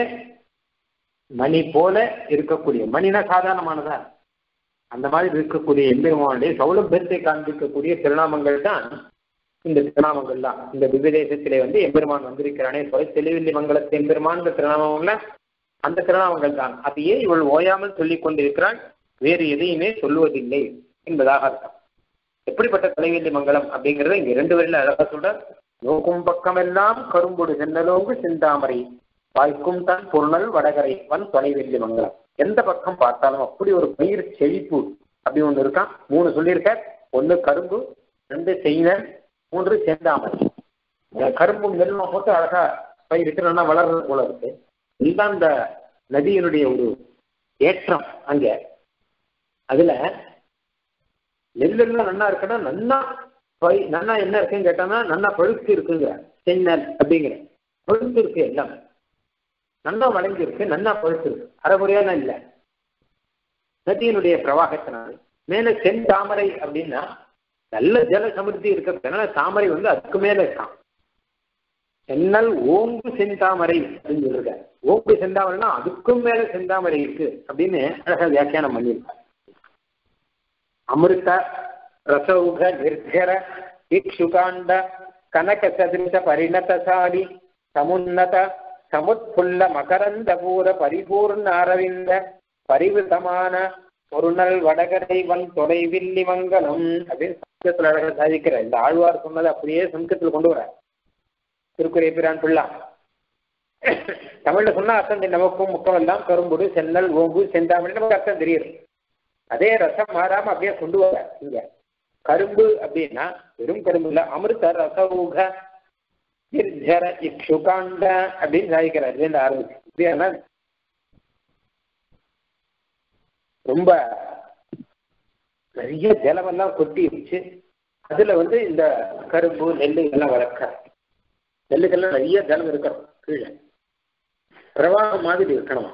மணி போல இருக்கக்கூடிய, மணினா சாதாரணமானதா, அந்த மாதிரி இருக்கக்கூடிய எம்பெருமானுடைய சௌலபியத்தை காண்பிக்கக்கூடிய திருநாமங்கள் தான் இந்த திருநாமங்கள் தான். இந்த திவ்யதேசத்திலே எம்பெருமான் வந்திருக்கிறானே தொலைவில்லி மங்கலத்து எம்பெருமான் திருநாமங்கள்ல அந்த திருநாமங்கள் தான். அதையே இவள் ஓயாமல் சொல்லிக் கொண்டிருக்கிறாள், வேறு எதையுமே சொல்லுவதில்லை என்பதாக அர்த்தம். எப்படிப்பட்ட தொலைவில்லி மங்கலம் அப்படிங்கிறத இங்க 2 வரையில அழகா சொல்ற. நோக்கும் பக்கமெல்லாம் கரும்பொடு சென்னலோங்கு செந்தாமரை வாய்க்கும் தன் பொருள் வடகரை வன் தொலைவெள்ளி மங்கலம். எந்த பக்கம் பார்த்தாலும் அப்படி ஒரு பயிர் செழிப்பு அப்படி ஒண்ணு இருக்கான். 3 சொல்லியிருக்க. 1 கரும்பு, 2 செய்நெல், 3 செந்தாமரை. கரும்பும் நெல்லும் போட்டு அழகா பயிரிட்டு நல்லா வளர்றது போல இருக்கு. இதுதான் இந்த நதியினுடைய ஒரு ஏற்றம். அங்க அதுல நெல்லெல்லாம் நன்னா இருக்குன்னா நன்னா என்ன இருக்குன்னு கேட்டானா நன்னா பழுத்து இருக்குங்க. செந்நெல் அப்படிங்கிற பழுத்து இருக்கு, எல்லாம் நல்லா வளைஞ்சு இருக்கு, நன்னா பழுத்து இருக்கு, அரைகுறையான இல்லை நதியினுடைய பிரவாகத்தினால. மேல செந்தாமரை அப்படின்னா நல்ல ஜல சமிருத்தி இருக்கிறதுனால தாமரை அதுக்கு மேல இருக்கான். சென்னல் ஓங்கு செந்தாமரை அப்படின்னு சொல்லிருக்காரு. ஓங்கு செந்தாமரைன்னா அதுக்கும் மேல செந்தாமரை இருக்கு அப்படின்னு அழகா வியாக்கியானம் பண்ணியிருக்காரு. அமிர்த ரசௌக நிர்ஜர இக்ஷுகாண்ட கனக சதிருஷ பரிணதசாலி சமுன்னத சமுத்புல்ல மகரந்த பூர பரிபூர்ண அரவிந்த பரிவிதமான பொருணல் வடகரை வன் தொலைவில்லி மங்கலம் அப்படின்னு சம்ஸ்கிருதத்தில் அழகாக சாதிக்கிற. இந்த ஆழ்வார் சொன்னதை அப்படியே சம்ஸ்கிருதத்தில் கொண்டு வர திருக்குறை பிரான் பிள்ளா. தமிழ்ல சொன்னா அர்த்தம் நமக்கும் முக்கம் எல்லாம் கரும்புடு சென்னல் ஓங்கு செந்தாமரை நமக்கு அர்த்தம் தெரியுது. அதே ரசம் மாறாம அப்படியே கொண்டு வர. இங்க கரும்பு அப்படின்னா வெறும் கரும்பு இல்ல, அமிர்த ரசௌக நிர்ஜர இக்ஷுகாண்ட அப்படின்னு சாதிக்கிறார். ஆரம்பிச்சு இப்படியானா ரொம்ப நிறைய ஜலமெல்லாம் கொட்டி வச்சு அதுல இந்த கரும்பு நெல்லு எல்லாம் வளர்க்க. நெல்லுக்கெல்லாம் நிறைய ஜலம் இருக்கணும், கீழே பிரவாகம் மாதிரி இருக்கணுமா.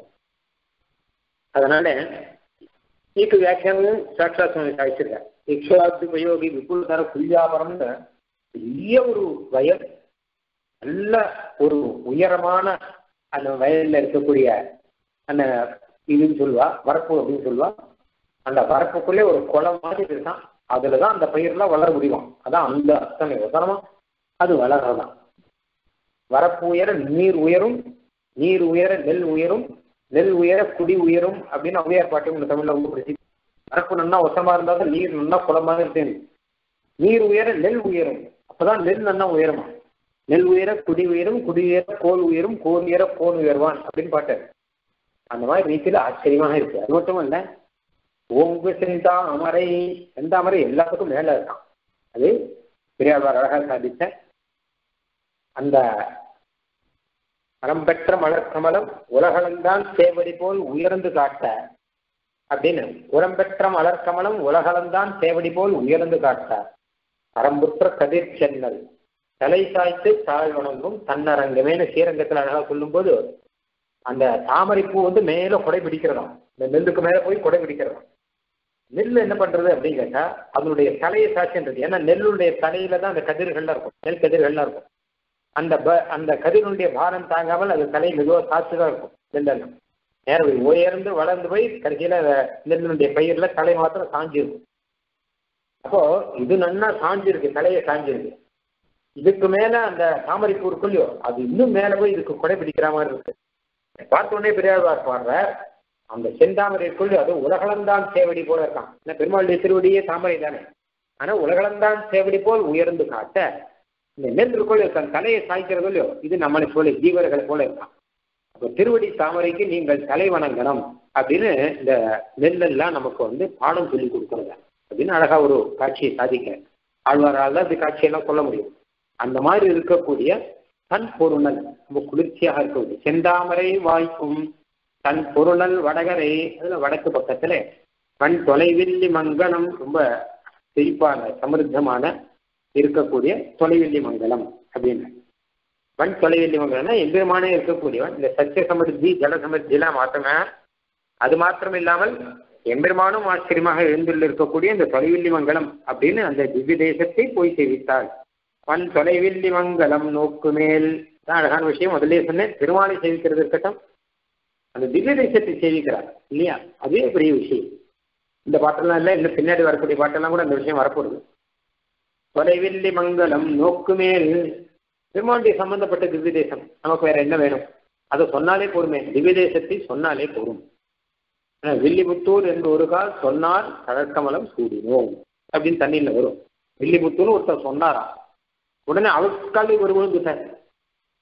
அதனால ஈக்கு வியாக்கியானமும் சாட்சாத் சுவாமி சாதிச்சிருக்கார். இக்ஷாத்யுபயோகி விபுல்தர குல்யாபரம்னு பெரிய ஒரு வயல், நல்ல ஒரு உயரமான அந்த வயல்ல இருக்கக்கூடிய அந்த இதுன்னு சொல்லுவா வரப்பு அப்படின்னு சொல்லுவா. அந்த வரப்புக்குள்ளே ஒரு குளம் மாதிரி இருக்கான். அதுலதான் அந்த பயிரெல்லாம் வளர முடியும். அதான் அந்த அத்தனை உதரமா அது வளரதான். வரப்பு உயர நீர் உயரும், நீர் உயர நெல் உயரும், நெல் உயர குடி உயரும் அப்படின்னு ஔவையார் பாட்டு உங்க தமிழ்ல ரொம்ப பிரசித்தி. வரப்பு நன்னா ஒசமா இருந்தாலும் நீர் நன்னா குளமாக இருக்கேன். நீர் உயர நெல் உயரும், அப்பதான் நெல் நன்னா உயருமா. நெல் உயர குடி உயரும், குடி உயர கோல் உயரும், கோல் உயர கோன் உயர்வான் அப்படின்னு பாட்டாரு. அந்த மாதிரி ரீதியில ஆச்சரியமாக இருக்கு. அது மட்டும் இல்ல, ஓங்கு செந்தாமரை, செந்தாமரை எல்லாத்துக்கும் மேல இருக்கான். அது பெரியாழ்வார் அழகா சாதித்த அந்த அறம்பெற்ற மலர்கமலம் உலகளந்தான் சேவடி போல் உயர்ந்து காட்ட அப்படின்னு. உரம்பெற்ற மலர்கமலம் உலகளந்தான் சேவடி போல் உயர்ந்து காட்ட அறம்புற்ற கதிர் சென்னல் தலை சாய்த்து தாழ்வணங்கும் தன்னரங்கமேனு ஸ்ரீரங்கத்தில் அழகா சொல்லும் போது அந்த தாமரை பூ மேல கொடை பிடிக்கிறதாம். இந்த நெல்லுக்கு மேல போய் கொடை பிடிக்கிறதாம். நெல் என்ன பண்றது அப்படின்னு கேட்டா அதனுடைய தலையை சாட்சின்றது. ஏன்னா நெல்லுடைய தலையில தான் அந்த கதிர்கள்லாம் இருக்கும், நெல் கதிர்கள்லாம் இருக்கும். அந்த கதிரினுடைய பாரம் தாங்காமல் அது தலை மிகவும் சாட்சிதான் இருக்கும். நெல்லெல்லாம் நேரம் உயர்ந்து வளர்ந்து போய் கடைசியில நெல்லுடைய பயிர்ல தலை மாத்திரம் சாஞ்சிருக்கும். அப்போ இது நன்னா சாஞ்சிருக்கு, தலையை சாஞ்சிருக்கு. இதுக்கு மேல அந்த தாமரைப்பூ இருக்குல்லையோ அது இன்னும் மேல போய் இதுக்கு கொடை பிடிக்கிற மாதிரி இருக்கு. பார்த்த உடனே பெரியாழ்வார் பாடுற அந்த செந்தாமரை இருக்குல்லையோ அது உலகளந்தான் சேவடி போல இருக்கான். ஏன்னா பெருமாளுடைய திருவடியே தாமரை தானே. ஆனா உலகளந்தான் சேவடி போல் உயர்ந்து காட்ட இந்த நெல் இருக்குள்ளோ தன் தலையை சாய்க்கிறது இல்லையோ இது நம்மளை போல ஜீவர்களை போல இருக்கான். அப்போ திருவடி தாமரைக்கு நீங்கள் தலை வணங்கணும் அப்படின்னு இந்த நெல்லெல்லாம் நமக்கு பாடம் சொல்லி கொடுக்குறத அப்படின்னு அழகா ஒரு காட்சியை சாதிக்க ஆழ்வாரால் தான் இந்த காட்சியெல்லாம் சொல்ல முடியும். அந்த மாதிரி இருக்கக்கூடிய தன் பொருணல் ரொம்ப குளிர்ச்சியாக இருக்கக்கூடிய செந்தாமரை வாய்க்கும் தன் பொருணல் வடகரை, அதுல வடக்கு பக்கத்துல வன் தொலைவில்லி மங்கலம் ரொம்ப செழிப்பான சமிருத்தமான இருக்கக்கூடிய தொலைவில்லி மங்கலம் அப்படின்னு. வன் தொலைவில்லி மங்கலம்னா எம்பெருமானே இருக்கக்கூடியவன். இந்த சத்திய சமிருத்தி ஜல சமிருத்திலாம் மாத்தமே அது மாத்திரம் இல்லாமல் எம்பெருமானும் ஆச்சரியமாக எழுந்துள்ள இருக்கக்கூடிய இந்த தொலைவில்லி மங்கலம் அப்படின்னு அந்த திவ்ய தேசத்தை போய் சேவித்தாள். வன் தொலைவில்லி மங்கலம் நோக்கு மேல் தான் அழகான விஷயம். முதலே சொன்னேன், பெருமாளை சேவிக்கிறது இருக்கட்டும், அந்த திவ்ய தேசத்தை சேவிக்கிறார் இல்லையா, அதே பெரிய விஷயம். இந்த பாட்டெல்லாம் இல்லை, இன்னும் பின்னாடி வரக்கூடிய பாட்டெல்லாம் கூட அந்த விஷயம் வரப்போகுது. தொலைவில்லி மங்கலம் நோக்கு மேல், பெருமாளுடைய சம்பந்தப்பட்ட திவ்ய தேசம். நமக்கு வேற என்ன வேணும்? அதை சொன்னாலே போருமே, திவ்ய தேசத்தை சொன்னாலே போரும். வில்லிபுத்தூர் என்று ஒரு கால் சொன்னார் கடற்கமலம் சூடினோம் அப்படின்னு தண்ணியில் வரும். வில்லிபுத்தூர்னு ஒருத்தர் சொன்னாரா, உடனே அவளுக்காலே ஒரு விழுந்துட்டார்.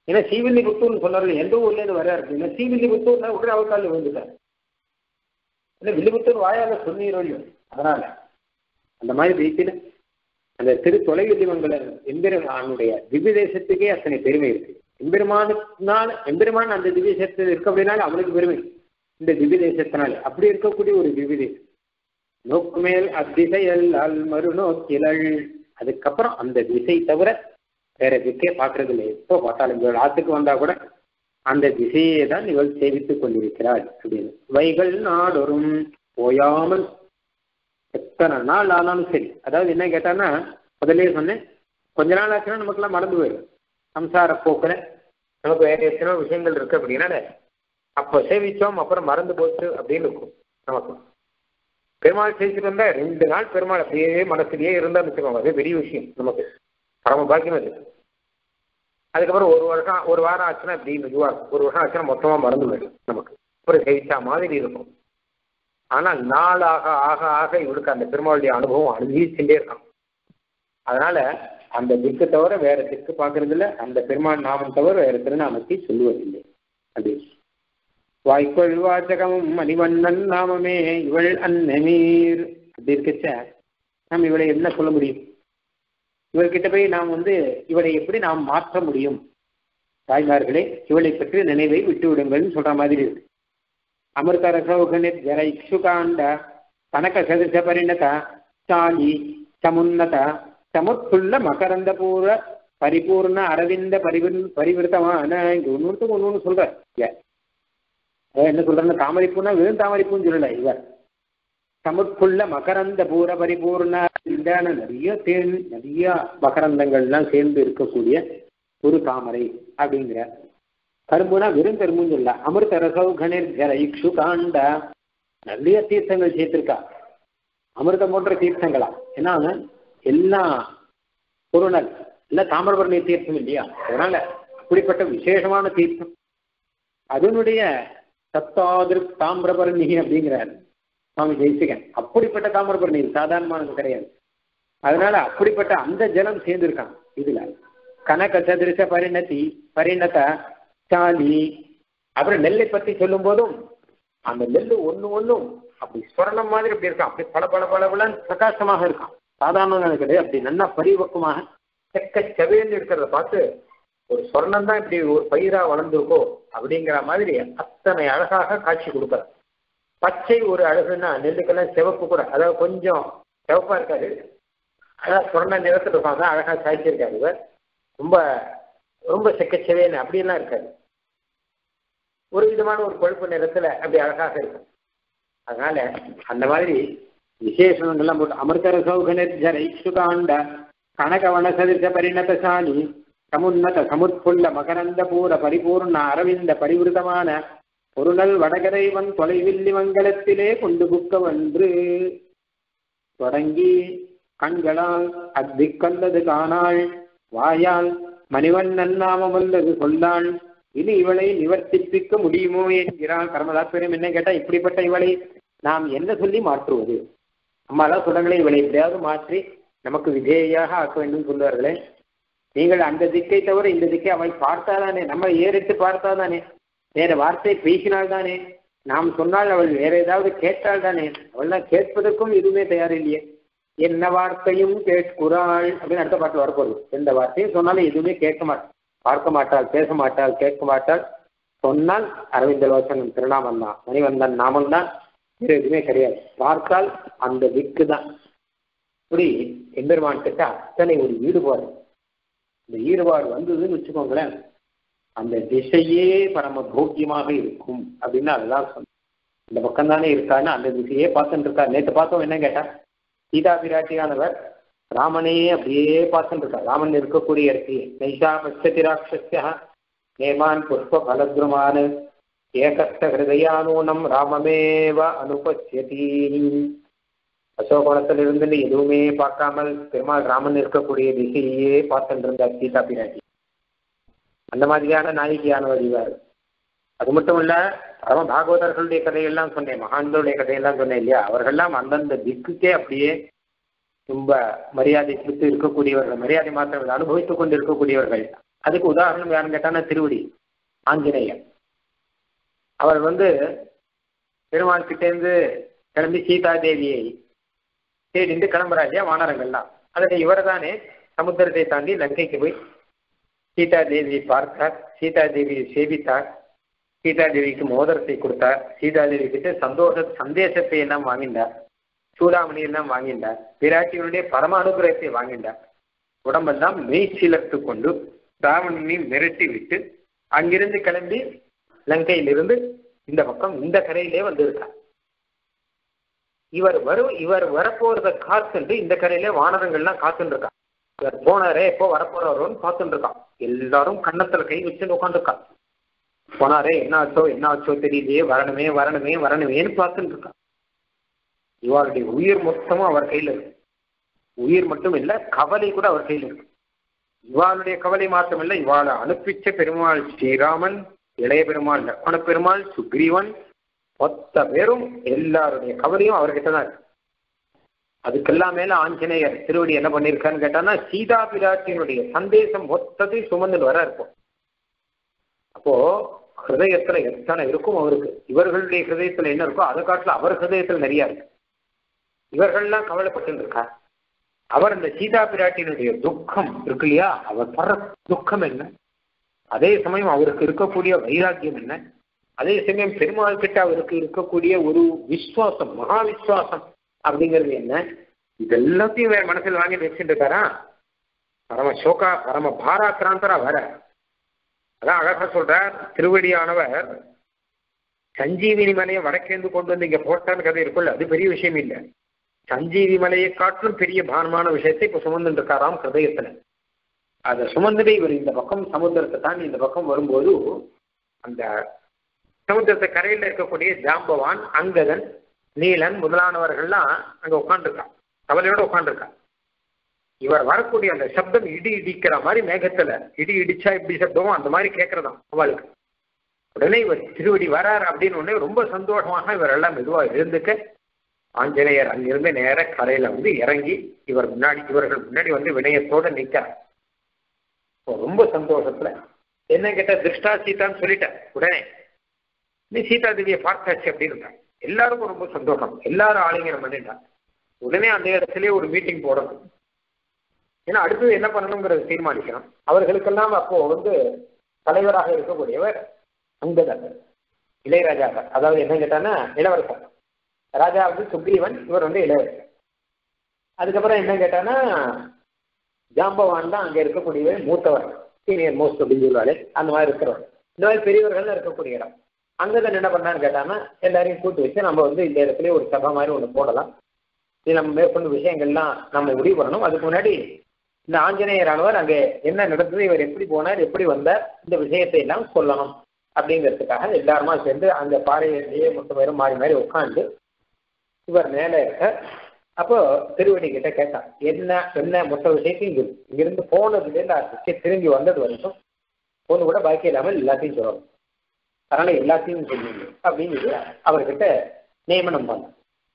ஏன்னா ஸ்ரீவில்லிபுத்தூர்னு சொன்னார்கள், எந்த ஊர்ல இருந்து வர்றாரு அப்படின்னா ஸ்ரீவில்லிபுத்தூர்னா உடனே அவக்காலில் விழுந்துட்டார். இல்லை வில்லிபுத்தூர் வாயால சொன்னீரோம். அதனால அந்த மாதிரி ரீதியில அந்த திரு தொலைவில்லிமங்கல எம்பெருமானுடைய திவ்ய தேசத்துக்கே அத்தனை பெருமை இருக்கு. எம்பெருமான் அந்த திவ்ய தேசத்தில் இருக்க அப்படின்னால அவனுக்கு பெருமை இந்த திவ்ய தேசத்தினால. அப்படி இருக்கக்கூடிய ஒரு திவ்ய தேசம். நோக்குமேல் அத்திசையல் அல் மறுநோக்கிலள். அதுக்கப்புறம் அந்த திசை தவிர வேற திக்கே பார்க்கறது இல்லை. எப்போ பார்த்தாலும் இவள் ஆத்துக்கு வந்தா கூட அந்த திசையை தான் இவள் சேவித்துக் கொண்டிருக்கிறாள் அப்படின்னு. வைகள் நாடொரும் ஓயாமல் எத்தனை நாள் ஆனாலும் சரி. அதாவது என்ன கேட்டான்னா, முதலே சொன்னேன், கொஞ்ச நாள் ஆச்சுன்னா நமக்குலாம் மறந்து போயிடும். சம்சார போக்குல நமக்கு வேற எத்தனை விஷயங்கள் இருக்கு அப்படின்னா அப்போ சேவிச்சோம் அப்புறம் மறந்து போச்சு அப்படின்னு இருக்கும். நமக்கு பெருமாள் சேவிச்சுட்டு வந்தா 2 நாள் பெருமாள் அப்படியே மனசுலயே இருந்தான்னு வச்சுக்கோங்க, அதே பெரிய விஷயம், நமக்கு பரம பாக்கியம் அது. அதுக்கப்புறம் ஒரு வாரம் ஆச்சுன்னா இப்படி மெதுவா இருக்கும். ஒரு வருஷம் ஆச்சுன்னா மொத்தமா மறந்து போயிடும் நமக்கு. அப்புறம் சேவிச்சா மாதிரி இருக்கும். ஆனால் நாளாக ஆக ஆக இவருக்கு அந்த பெருமாளுடைய அனுபவம் அனுபவிச்சுட்டே இருக்கான். அதனால அந்த திக்கு தவிர வேற திக்கு பார்க்கறது இல்லை, அந்த பெருமாள் நாமம் தவிர வேற திருநாமத்தை சொல்லுவதில்லை. அது வாய்க்கொள் வாசகமும் மணிவண்ணன் நாமமே இவள் அந்நீர் அப்படி இருக்கச்ச நாம் இவளை என்ன சொல்ல முடியும்? இவர்கிட்ட போய் நாம் இவளை எப்படி நாம் மாற்ற முடியும்? தாய்மார்களே, இவளை பற்றி நினைவை விட்டு விடுங்கள்னு சொல்ற மாதிரி இருக்கு. அமிர்த ரசௌகனிர் ஜர இக்ஷுகாண்ட கனக சதிர்ஷ பரிணத சாலி சமுன்னத சமுத்துள்ள மகரந்த பூர பரிபூர்ண அரவிந்த பரிவிருத்தமான இங்க ஒன்று சொல்ற. என்ன சொல்றேன்னா, தாமரைப்பூன்னா வெறும் தாமரைப்பூன்னு சொல்லல, இவர் சமுத்துள்ள மகரந்த பூர பரிபூர்ண நிறைய தேன் நிறைய மகரந்தங்கள்லாம் சேர்ந்து இருக்கக்கூடிய ஒரு தாமரை அப்படிங்கிற. கரும்புனா வெறும் கரும்புன்னு சொல்ல. அமிர்த ரசௌகனிர் ஜர இக்ஷு காண்ட நிறைய தீர்த்தங்கள் சேர்த்திருக்கா, அமிர்தம் போன்ற தீர்த்தங்களா. ஏன்னா எல்லாம் பொருணல் எல்லாம் தாமிரபரணி தீர்த்தம் இல்லையா, அதனால அப்படிப்பட்ட விசேஷமான தீர்த்தம். அதனுடைய சத்தாதிரு தாமிரபரணி அப்படிங்கிறார் சுவாமி தேசிகன். அப்படிப்பட்ட தாமிரபரணி சாதாரணமானது கிடையாது. அதனால அப்படிப்பட்ட அந்த ஜலம் சேர்ந்திருக்கான் இதுல. கனக சதிருஷ பரிணத சாலி. அப்புறம் நெல்லை பத்தி சொல்லும் போதும் அந்த நெல்லு ஒன்னும் அப்படி சொர்ணம் மாதிரி அப்படி இருக்கான், அப்படி பல பிரகாசமாக இருக்கான். சாதாரண கிடையாது, அப்படி நல்லா பரிபக்குவமாக செக்க செவையன்னு இருக்கிறத பார்த்து ஒரு சொர்ணம் தான் இப்படி ஒரு பயிரா வளர்ந்துருக்கோ அப்படிங்கிற மாதிரி அத்தனை அழகாக காட்சி கொடுக்குற. பச்சை ஒரு அழகுன்னா நெல்லுக்கெல்லாம் சிவப்பு கூட, அதாவது கொஞ்சம் சிவப்பா இருக்காது, அதான் சொர்ண நிறத்துல இருப்பாங்க, அழகா காய்ச்சிருக்காரு. இவர் ரொம்ப ரொம்ப செக்கச்செவேன்னு அப்படியெல்லாம் இருக்காது, ஒரு விதமான ஒரு கொழுப்பு நிறத்துல அப்படி அழகாக இருக்கும். அதனால அந்த மாதிரி விசேஷங்கள்லாம் போட்டு அமிர்த சௌகனிர்ஜரைசுகாண்ட கனகவன சதிர்ஷ பரிணதசாலி சமுன்னத சமுத்புல்ல மகரந்த பூர பரிபூர்ண அரவிந்த பரிவிருத்தமான பொருணல் வடகரைவன் தொலைவில்லி மங்கலத்திலே கொண்டு புக்கவன்று தொடங்கி கண்களால் அத்திக்கல்லது காணாள் வாயால் மணிவண்ணன் நாமமல்லது சொல்லாள் இனி இவளை நிவர்த்திப்பிக்க முடியுமோ என்கிறான். கர்மதாத்பரியம் என்ன கேட்டா, இப்படிப்பட்ட இவளை நாம் என்ன சொல்லி மாற்றுவது? அம்மாதான் சொல்றாங்களே, இவளை எப்படியாவது மாற்றி நமக்கு விதேயாக ஆக்க வேண்டும் சொல்வார்களே. நீங்கள் அந்த திக்கை தவிர இந்த திக்கை அவள் பார்த்தாதானே, நம்ம ஏறிட்டு பார்த்தாதானே, வேற வார்த்தை பேசினாள் தானே, நாம் சொன்னால் அவள் வேற ஏதாவது கேட்டாள் தானே. அவள்லாம் கேட்பதற்கும் எதுவுமே தயார் இல்லையே. என்ன வார்த்தையும் கேட்குறாள் அப்படின்னு அடுத்த பாட்டில் வரப்போகுது. எந்த வார்த்தையும் சொன்னாலும் எதுவுமே கேட்க மாட்டாள், பார்க்க மாட்டாள், பேச மாட்டாள், கேட்க மாட்டாள். சொன்னால் அரவிந்த லோசனம் திருநாமம் தான், மணிவந்தன் நாமம் தான், வேறு எதுவுமே கிடையாது. பார்த்தால் அந்த திக்கு தான். இப்படி எம்பெருமான் கிட்ட அத்தனை ஒரு ஈடுபாடு. இந்த ஈடுபாடு வந்ததுன்னு வச்சுக்கோங்களேன், அந்த திசையே பரம போக்கியமாக இருக்கும் அப்படின்னு அதுதான் சொன்ன. இந்த பக்கம் தானே இருக்கான்னு அந்த திசையே பார்த்துட்டு இருக்கார். நேற்று பார்த்தோம் என்ன கேட்டா, சீதா பிராட்டியானவர் ராமனையே அப்படியே பார்த்துட்டு இருக்கார். ராமன் இருக்கக்கூடிய இடத்தையே நைஷா பச்சதி ராட்சஸ்யா நேமான் புஷ்ப பலத்ருமான ஏகஸ்த ஹிருதயானூனம் ராமமேவ அனுபஸ்யதி. அசோகவனத்தில் இருந்து எதுவுமே பார்க்காமல் பெருமாள் ராமன் இருக்கக்கூடிய திசையே பார்த்துட்டு இருந்தார் சீதா பிராட்டி. அந்த மாதிரியான நாயகியானவர் இவர். அது மட்டும் இல்ல, பரம பாகவதர்களுடைய கதையெல்லாம் சொன்னேன், மகான்களுடைய கதையெல்லாம் சொன்னேன் இல்லையா, அவர்கள்லாம் அந்தந்த திக்குக்கே அப்படியே ரொம்ப மரியாதை கொடுத்து இருக்கக்கூடியவர்கள், மரியாதை மாத்திரம் அனுபவித்துக் கொண்டு இருக்கக்கூடியவர்கள். அதுக்கு உதாரணம் யாருன்னு கேட்டானா திருவடி ஆஞ்சநேயர். அவர் பெருமாள் கிட்டேருந்து கிளம்பி சீதா தேவியை தேடிட்டு கிளம்புறாங்க வானரங்கள்லாம். அதில் இவர் தானே சமுத்திரத்தை தாண்டி லங்கைக்கு போய் சீதா தேவியை பார்த்தார், சீதா தேவியை சேவித்தார், சீதா தேவிக்கு மோதிரத்தை கொடுத்தார், சீதா தேவி கிட்ட சந்தேசத்தை எல்லாம் வாங்கினார், சூடாமணி எல்லாம் வாங்கினார், பிராட்டியினுடைய பரம அனுகிரகத்தை வாங்கினார். உடம்பெல்லாம் மெய் சிலர்த்து கொண்டு ராவணனை மிரட்டி விட்டு அங்கிருந்து கிளம்பி லங்கையிலிருந்து இந்த பக்கம் இந்த கரையிலே வந்திருக்கார். இவர் வரப்போறத காத்துட்டு இந்த கரையிலே வானரங்கள்லாம் காத்துட்டு இருக்கான். இவர் போனாரே எப்போ வரப்போறாரோன்னு பார்த்துட்டு இருக்கான். எல்லாரும் கன்னத்துல கை வச்சுட்டு உட்காந்துருக்கான். போனாரே என்னாச்சோ தெரியலையே, வரணுமே வரணுமே வரணுமேன்னு பார்த்துட்டு இருக்கான். இவருடைய உயிர் மொத்தமும் அவர் கையில் இருக்கு. உயிர் மட்டும் இல்லை, கவலை கூட அவர் கையில் இருக்கு. இவாளுடைய கவலை மாத்திரமில்லை, இவாளை அனுப்பிச்ச பெருமாள் ஸ்ரீராமன், இளைய பெருமாள் லக்ஷ்மண பெருமாள், சுக்ரீவன், மொத்த பேரும் எல்லாருடைய கவலையும் அவர்கிட்ட தான் இருக்கு. அதுக்கெல்லாம் மேல ஆஞ்சநேயர் திருவடி என்ன பண்ணிருக்கான்னு கேட்டான்னா சீதா பிராட்டியினுடைய சந்தேசம் மொத்தத்தையும் சுமந்துட்டு வர இருக்கும். அப்போ ஹிருதயத்துல எத்தனை இருக்கும் அவருக்கு, இவர்களுடைய ஹிருதயத்துல என்ன இருக்கோ அதை காட்டுல அவர் ஹிருதயத்துல நிறைய இருக்கு. இவர்கள்லாம் கவலைப்பட்டு இருக்கார். அவர் இந்த சீதா பிராட்டியினுடைய துக்கம் இருக்கு இல்லையா, அவர் படுற துக்கம் என்ன, அதே சமயம் அவருக்கு இருக்கக்கூடிய வைராக்கியம் என்ன, அதே சமயம் பெருமாள் கிட்ட அவருக்கு இருக்கக்கூடிய ஒரு விஸ்வாசம், மகா விஸ்வாசம் அப்படிங்கிறது என்ன, இது எல்லாத்தையும் வேற மனசில் வாங்கி வச்சுட்டு இருக்காரா. பரம சோகா பரம பாராக்கிராந்தரா வர. அதான் அழகா சொல்றார் திருவடியானவர், சஞ்சீவினி மலையை வடக்கேந்து கொண்டு வந்து இங்க போட்டான்னு கதை இருக்குல்ல, அது பெரிய விஷயம் இல்லை. சஞ்சீவி மலையை காட்டிலும் பெரிய பாரமான விஷயத்தை இப்ப சுமந்துட்டு இருக்காராம் ஹிருதயத்துல. அதை சுமந்துட்டு இவர் இந்த பக்கம் சமுத்திரத்தை தாண்டி இந்த பக்கம் வரும்போது அந்த சமுத்திரத்தை கரையில் இருக்கக்கூடிய ஜாம்பவான், அங்கதன், நீலன் முதலானவர்கள்லாம் அங்க உட்காந்துருக்கான், கவலையோட உட்காந்துருக்கான். இவர் வரக்கூடிய அந்த சப்தம் இடி இடிக்கிற மாதிரி, மேகத்துல இடி இடிச்சா எப்படி சப்தமோ அந்த மாதிரி கேட்கறதாம் அவளுக்கு. உடனே இவர் திருவடி வரார் அப்படின்னு உடனே ரொம்ப சந்தோஷமாக இவர் எல்லாம் மெதுவாக எழுந்துக்க ஆஞ்சநேயர் அங்கிருந்து நேர கரையில இறங்கி இவர்கள் முன்னாடி வினயத்தோட நிற்கிறார். ரொம்ப சந்தோஷத்துல என்ன கேட்ட திருஷ்டா சீதான்னு சொல்லிட்டேன். உடனே நீ சீதா தேவியை பார்த்தாச்சு அப்படின்னு எல்லாருக்கும் ரொம்ப சந்தோஷம். எல்லாரும் ஆலிங்கனம் பண்ணிட்டான். உடனே அந்த இடத்துலயே ஒரு மீட்டிங் போடணும். ஏன்னா அடுத்தது என்ன பண்ணணுங்கிறத தீர்மானிக்கணும். அவர்களுக்கெல்லாம் அப்போ தலைவராக இருக்கக்கூடியவர் அங்கதன், இளையராஜா. அதாவது என்ன கேட்டான்னா இளவரசர். ராஜா சுக்ரீவன், இவர் இளையரசர். அதுக்கப்புறம் என்ன கேட்டான்னா ஜாம்பவான் தான் அங்க இருக்கக்கூடிய மூத்தவர், சீனியர் மோஸ்ட் அப்படின்னு சொல்லுவாரு. அந்த மாதிரி இருக்கிறவர், இந்த மாதிரி பெரியவர்கள் இருக்கக்கூடிய இடம். அங்கதான் என்ன பண்ணான்னு கேட்டான்னா எல்லாரையும் கூட்டு வச்சு நம்ம இந்த இடத்துல ஒரு சபை மாதிரி ஒன்று போடலாம். இது நம்ம மேற்கொண்டு விஷயங்கள்லாம் நம்ம முடிவு பண்ணணும். அதுக்கு முன்னாடி இந்த ஆஞ்சநேயரானவர் அங்கே என்ன நடந்தது, இவர் எப்படி போனார், எப்படி வந்தார், இந்த விஷயத்தை எல்லாம் சொல்லணும் அப்படிங்கிறதுக்காக எல்லாருமா சேர்ந்து அந்த பாறையிலேயே மொத்த பேரும் மாறி மாறி உட்காந்து இவர் மேலே இருக்க. அப்போ திருவடி கிட்ட கேட்டார், என்ன மொத்த விஷயத்தையும் இங்கிருந்து போனதுலேருந்து ஆரம்பிச்சு திரும்பி வந்தது வரைக்கும் ஒன்று கூட பாக்கி இல்லாமல் எல்லாத்தையும் சொல்லணும். அதனால எல்லாத்தையும் சொல்லுங்க அப்படின்னு அவர்கிட்ட நியமனம் பண்ண.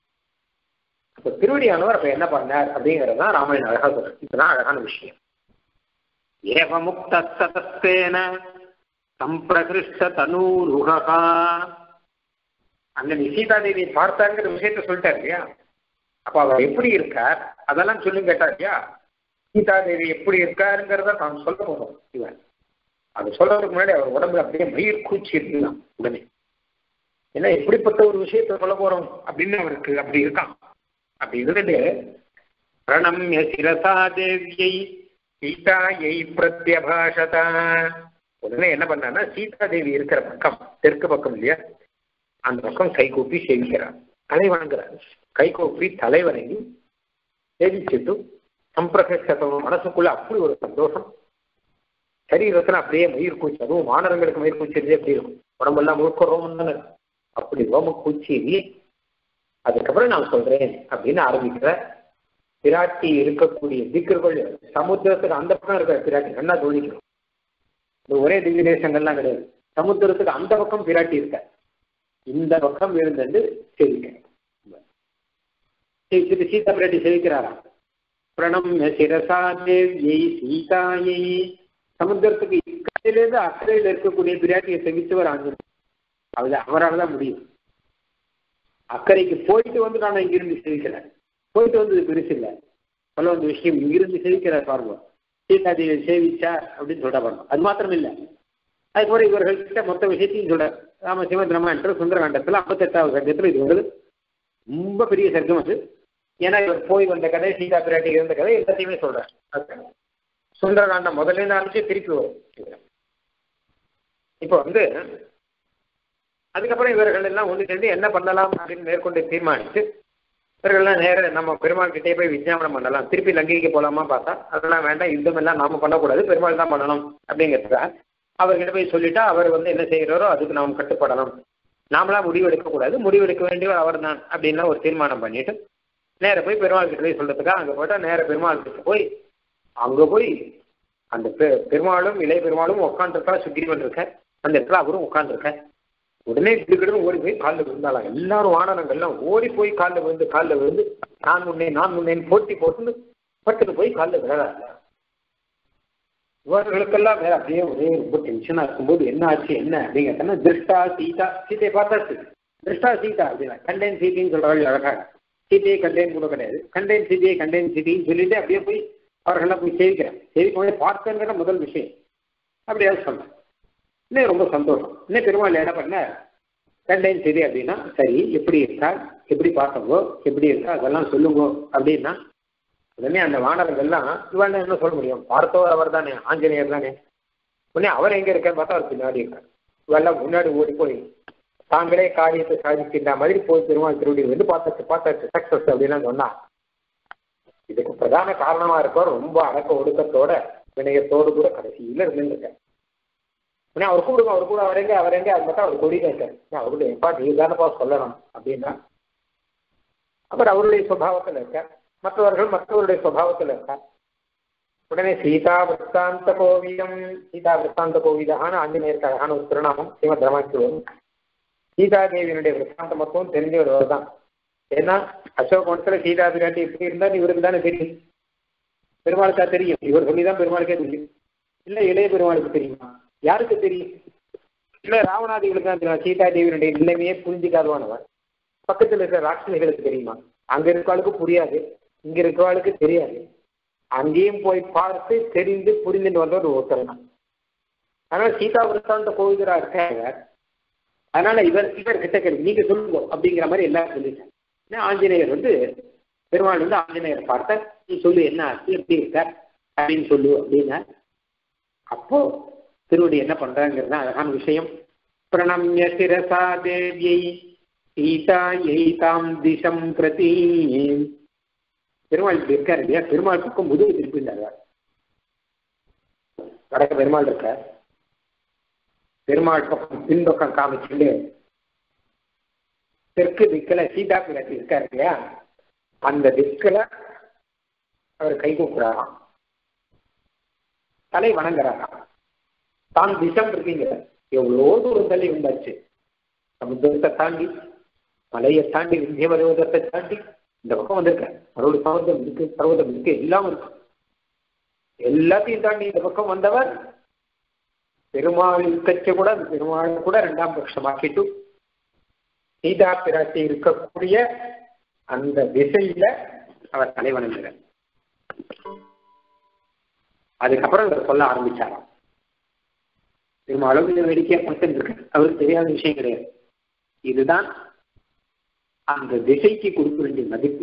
அப்போ திருவடியானவர் அப்ப என்ன பண்ணார் அப்படிங்கிறதான் ராமாயணம் அழகா சொல்ற. இதுதான் அழகான விஷயம். ஏவ முக்தேன சம்பிரகிருஷ்ட தனூருகா. அங்க நீ சீதாதேவியை பார்த்தாங்கிற விஷயத்த சொல்லிட்டார் இல்லையா, அப்ப அவர் எப்படி இருக்கார் அதெல்லாம் சொல்லி கேட்டார் இல்லையா. சீதாதேவி எப்படி இருக்காருங்கிறத நாம் சொல்ல போறோம். இவன் அது சொல்றதுக்கு முன்னாடி அவர் உடம்புல அப்படியே மயிர் கூச்சி இருக்கலாம் உடனே. ஏன்னா எப்படிப்பட்ட ஒரு விஷயத்த சொல்ல போறோம் அப்படின்னு அவருக்கு அப்படி இருக்கான். அப்படி இருந்துட்டு பிரணம்ய சிரசா தேவியை சீதாயை பிரத்யபாஷதா. உடனே என்ன பண்ணான்னா சீதா தேவி இருக்கிற பக்கம், தெற்கு பக்கம் இல்லையா, அந்த பக்கம் கை கூப்பி சேவிக்கிறார், தலை வணங்குறார். கை கூப்பி தலை வணங்கி சேவிச்சுட்டு சம்பிரகத்தம் மனசுக்குள்ள அப்படி ஒரு சந்தோஷம். சரீரத்துல அப்படியே மயிர் கூச்சி, அதுவும் வானரங்களுக்கு மயிர் கூச்சிருந்தே எப்படி இருக்கும், உடம்பெல்லாம் முழுக்க ரோமம் தானே, அப்படி ரோம கூச்சி. அதுக்கப்புறம் நான் சொல்றேன் அப்படின்னு ஆரம்பிக்கிற. பிராட்டி இருக்கக்கூடிய திக்குகள் சமுத்திரத்துக்கு அந்த பக்கம் இருக்கிற பிராட்டி நல்லா தோணிக்கணும். ஒரே திவ்ய தேசங்கள்லாம் கிடையாது, சமுத்திரத்துக்கு அந்த பக்கம் பிராட்டி இருக்க, இந்த பக்கம் இருந்தது சேவிக்க. சீதா பிராட்டி சேவிக்கிறாரா. பிரணம்ய சிரசா தேவியை சீதாயை சமுத்திரத்துக்கு இக்கரையிலேருந்து அக்கறையில் இருக்கக்கூடிய பிராட்டியை செவிச்சவர் ஆஞ்சநேயர். அது அவரால் தான் முடியும். அக்கறைக்கு போயிட்டு வந்து நான் இங்கிருந்து சேவிக்கல, போயிட்டு வந்தது பெருசு இல்லை, சொல்ல வந்த விஷயம் இங்கிருந்து சேவிக்கிறார் பாருங்க. சீதாதேவியை சேவிச்சார் அப்படின்னு சொல்ற பாருங்க. அது மாத்திரம் இல்லை, அதுக்கப்புறம் இவர்கள்கிட்ட மொத்த விஷயத்தையும் சொல்றார். ஸ்ரீமத் ராமாயணத்துல சுந்தரகாண்டத்துல 58வது சர்க்கத்துல இது வருது. ரொம்ப பெரிய சர்க்கம் அது. ஏன்னா இவர் போய் வந்த கதை, சீதா பிராட்டி இருந்த கதை எல்லாத்தையுமே சொல்றார். சுந்தரகாண்டம் முதல்ல ஆரம்பிச்சு திருப்பி வரும். இப்போ அதுக்கப்புறம் இவர்கள் எல்லாம் ஒன்று சேர்ந்து என்ன பண்ணலாம் அப்படின்னு மேற்கொண்டு தீர்மானிச்சு இவர்கள்லாம் நேர நம்ம பெருமாள் கிட்டே போய் விஞ்ஞாபனம் பண்ணலாம். திருப்பி லங்கைக்கு போலாமா பார்த்தா அதெல்லாம் வேண்டாம், யுத்தம் எல்லாம் நாம பண்ணக்கூடாது, பெருமாள் தான் பண்ணணும் அப்படிங்கிறதுக்காக அவர்கிட்ட போய் சொல்லிட்டா அவர் என்ன செய்கிறாரோ அதுக்கு நாம் கட்டுப்படணும், நாமளா முடிவெடுக்கக்கூடாது, முடிவெடுக்க வேண்டியவர் அவர் தான் அப்படின்னா ஒரு தீர்மானம் பண்ணிட்டு நேர போய் பெருமாள் கிட்ட போய் சொல்றதுக்காக அங்கே போயிட்டா நேர பெருமாள் கிட்ட போய் அங்கே போய் அந்த பெருமாளும் இளைய பெருமாளும் உட்காந்துருக்கா, சுக்ரீவன் இருக்க அந்த இடத்துல அவரும் உட்காந்துருக்க. உடனே கிடுக்கிடுன்னு ஓடி போய் காலில் விழுந்தாலாம். எல்லாரும் வானரங்கள்லாம் ஓடி போய் காலில் விழுந்து நான் முன்னேன்னு போட்டி போட்டு பட்டுக்கு போய் காலில் விழாங்க. இவர்களுக்கெல்லாம் வேற அப்படியே ஒரே ரொம்ப டென்ஷனா இருக்கும்போது என்ன ஆச்சு என்ன அப்படிங்கிறதுனா திருஷ்டா சீதா, சீதையை பார்த்தாச்சு, திருஷ்டா சீதா அப்படின்னா கண்டேன் சீதைன்னு சொல்றாங்க அழகாக. சீதையை கண்டேன் கூட கிடையாது, கண்டேன் சீதையை கண்டேன் சீதைன்னு சொல்லிட்டு அப்படியே போய் அவர்களெல்லாம் போய் சேவிக்கிறேன். சேவிக்க பார்த்தேங்கிற முதல் விஷயம் அப்படியாவது சொன்னேன். இன்னும் ரொம்ப சந்தோஷம். இன்னும் பெருமாள் என்ன பண்ண கண்டேன் சரி அப்படின்னா சரி எப்படி இருக்கா, எப்படி பார்த்தவோ எப்படி இருக்கா அதெல்லாம் சொல்லுங்க அப்படின்னா உடனே அந்த வானரங்கள்லாம் இவன் என்ன சொல்ல முடியும், பார்த்தவர் அவர் தானே, ஆஞ்சநேயர் தானே. உடனே அவர் எங்க இருக்கான்னு பார்த்தா அவர் பின்னாடி இருக்கார். இவெல்லாம் முன்னாடி ஓடி போய் தாங்களே காரியத்தை சாதிக்கின்ற மாதிரி போய் பெருமாள் திருவடி பார்த்தாச்சு சக்சஸ் அப்படின்லாம் சொன்னா இதுக்கு பிரதான காரணமா இருக்கவர் ரொம்ப அடக்க ஒடுக்கத்தோட வினயத்தோடு கூட கடைசியில இருந்துருக்கார். உடனே அவர் கூடுங்க, அவர் கூட அவரெங்க அது மட்டும் அவர் கொடியில இருக்காரு. அவருடைய எப்பா நீ தானப்பா சொல்லணும் அப்படின்னா அவர் அவருடைய சுபாவத்தில் இருக்கார், மற்றவருடைய சுபாவத்தில் இருக்கார். உடனே சீதா விற்த்தாந்த கோவிதம், சீதா விற்த்தாந்த கோவிதான ஆஞ்சநேயருக்கு அழகான ஒரு திருநாமம் ஸ்ரீமத் ராமாயணத்தில். சீதாதேவியினுடைய விற்த்தாந்த மொத்தம் தெரிஞ்சவர் தான். ஏன்னா அசோகவனத்துல சீதா பிராட்டி எப்படி இருந்தால் இவருக்கு தானே தெரியும், பெருமாளுக்கா தெரியும், இவர் சொல்லிதான் பெருமாளுக்கே தெரியும். இல்லை இளைய பெருமாளுக்கு தெரியுமா, யாருக்கு தெரியும்? இல்லை ராவணாதிகளுக்கு தான் தெரியும். சீதாதேவியினுடைய நிலைமையே புரிஞ்சுக்காதவானவர். பக்கத்தில் இருக்கிற ராட்சணிகளுக்கு தெரியுமா? அங்க இருக்கவாளுக்கு புரியாது, இங்க இருக்கவாளுக்கு தெரியாது. அங்கேயும் போய் பார்த்து தெரிந்து புரிந்துட்டு வந்தவர் ஒருத்தர் தான். அதனால சீதா விருத்தாந்த கோவிதரா இருக்காங்க. அதனால இவர் கிட்ட கேள்வி நீங்க சொல்லுங்க அப்படிங்கிற மாதிரி எல்லாரும் சொல்லிட்டாங்க. ஆஞ்சநேயர் பெருமாள் ஆஞ்சநேயரை பார்த்த நீ சொல்லு என்ன ஆச்சு எப்படி இருக்க அப்படின்னு சொல்லு அப்படின்னா அப்போ திருவடி என்ன பண்றாங்கிறது அழகான விஷயம். பிரணம்ய சிரசா தேவியை சீதாயை தாம் திசம் பிரதி. பெருமாள் இப்படி இருக்காரு இல்லையா, பெருமாள் பக்கம் முதுகு திருப்பிண்டாங்க. வடக்க பெருமாள் இருக்க, பெருமாள் பக்கம் பின்பக்கம் காமிச்சுட்டு தெற்கு திக்கில சீதா பிராட்டி இருக்காரு இல்லையா, அந்த திக்கில அவர் கை கூப்பிடுறாராம், தலை வணங்குறாராம். தான் திசம் இருக்கீங்க, எவ்வளோ தூரம் தள்ளி வந்தாச்சு, சமுத்திரத்தை தாண்டி மலையை தாண்டி விந்திய பருவதத்தை தாண்டி இந்த பக்கம் வந்திருக்க, பர்வதம் இருக்கு எல்லாம் இருக்கு, எல்லாத்தையும் தாண்டி இந்த பக்கம் வந்தவர் பெருமாள் கட்சி கூட பெருமாள் கூட 2ஆம் பட்சமாக்கிட்டு சீதா பிராட்டி இருக்கக்கூடிய அந்த திசையில அவர் தலை வணங்குகிறார். அதுக்கப்புறம் இவர் சொல்ல ஆரம்பிச்சாராம். பெருமாளும் வேடிக்கையா பார்த்துருக்கு, அவருக்கு தெரியாத விஷயம் கிடையாது. இதுதான் அந்த திசைக்கு கொடுக்க வேண்டிய மதிப்பு,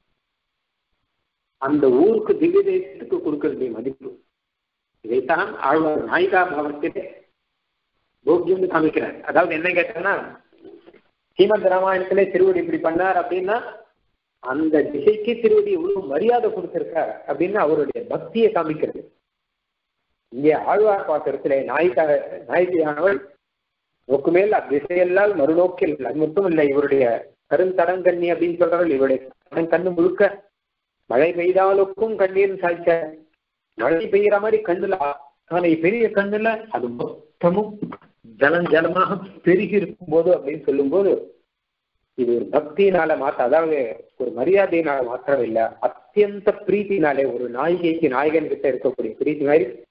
அந்த ஊருக்கு திவ்ய தேசத்துக்கு கொடுக்க வேண்டிய மதிப்பு. இதைத்தான் ஆழ்வார் நாயிகா பாவத்திலே போக்கியம் காமிக்கிறார். அதாவது என்ன கேட்டோம்னா ஸ்ரீமத் ராமாயணத்திலே திருவடி இப்படி பண்ணார் அப்படின்னா அந்த திசைக்கு திருவடி எவ்வளவு மரியாதை கொடுத்திருக்கார் அப்படின்னு அவருடைய பக்தியை காமிக்கிறது. இங்கே ஆழ்வார் பாத்திரத்திலே நாயகியானவள் நோக்கு மேல் திசையெல்லாம் மறுநோக்கில், அது மட்டும் இல்லை இவருடைய கருந்தடங்கண்ணி அப்படின்னு சொல்றவள் இவருடைய கண்ணு முழுக்க மழை பெய்தாலுக்கும் கண்ணீர் சாய்ச்ச, மழை பெய்கிற மாதிரி கண்ணுல ஆனா பெரிய கண்ணுல அது மொத்தமும் ஜலமாக பெருகி இருக்கும் போது அப்படின்னு சொல்லும் போது இது ஒரு பக்தியினால அதாவது ஒரு மரியாதையினால மாத்திரம் இல்லை, அத்தியந்த பிரீத்தினாலே ஒரு நாயகிக்கு நாயகன் கிட்ட இருக்கக்கூடிய பிரீத்தி மாதிரி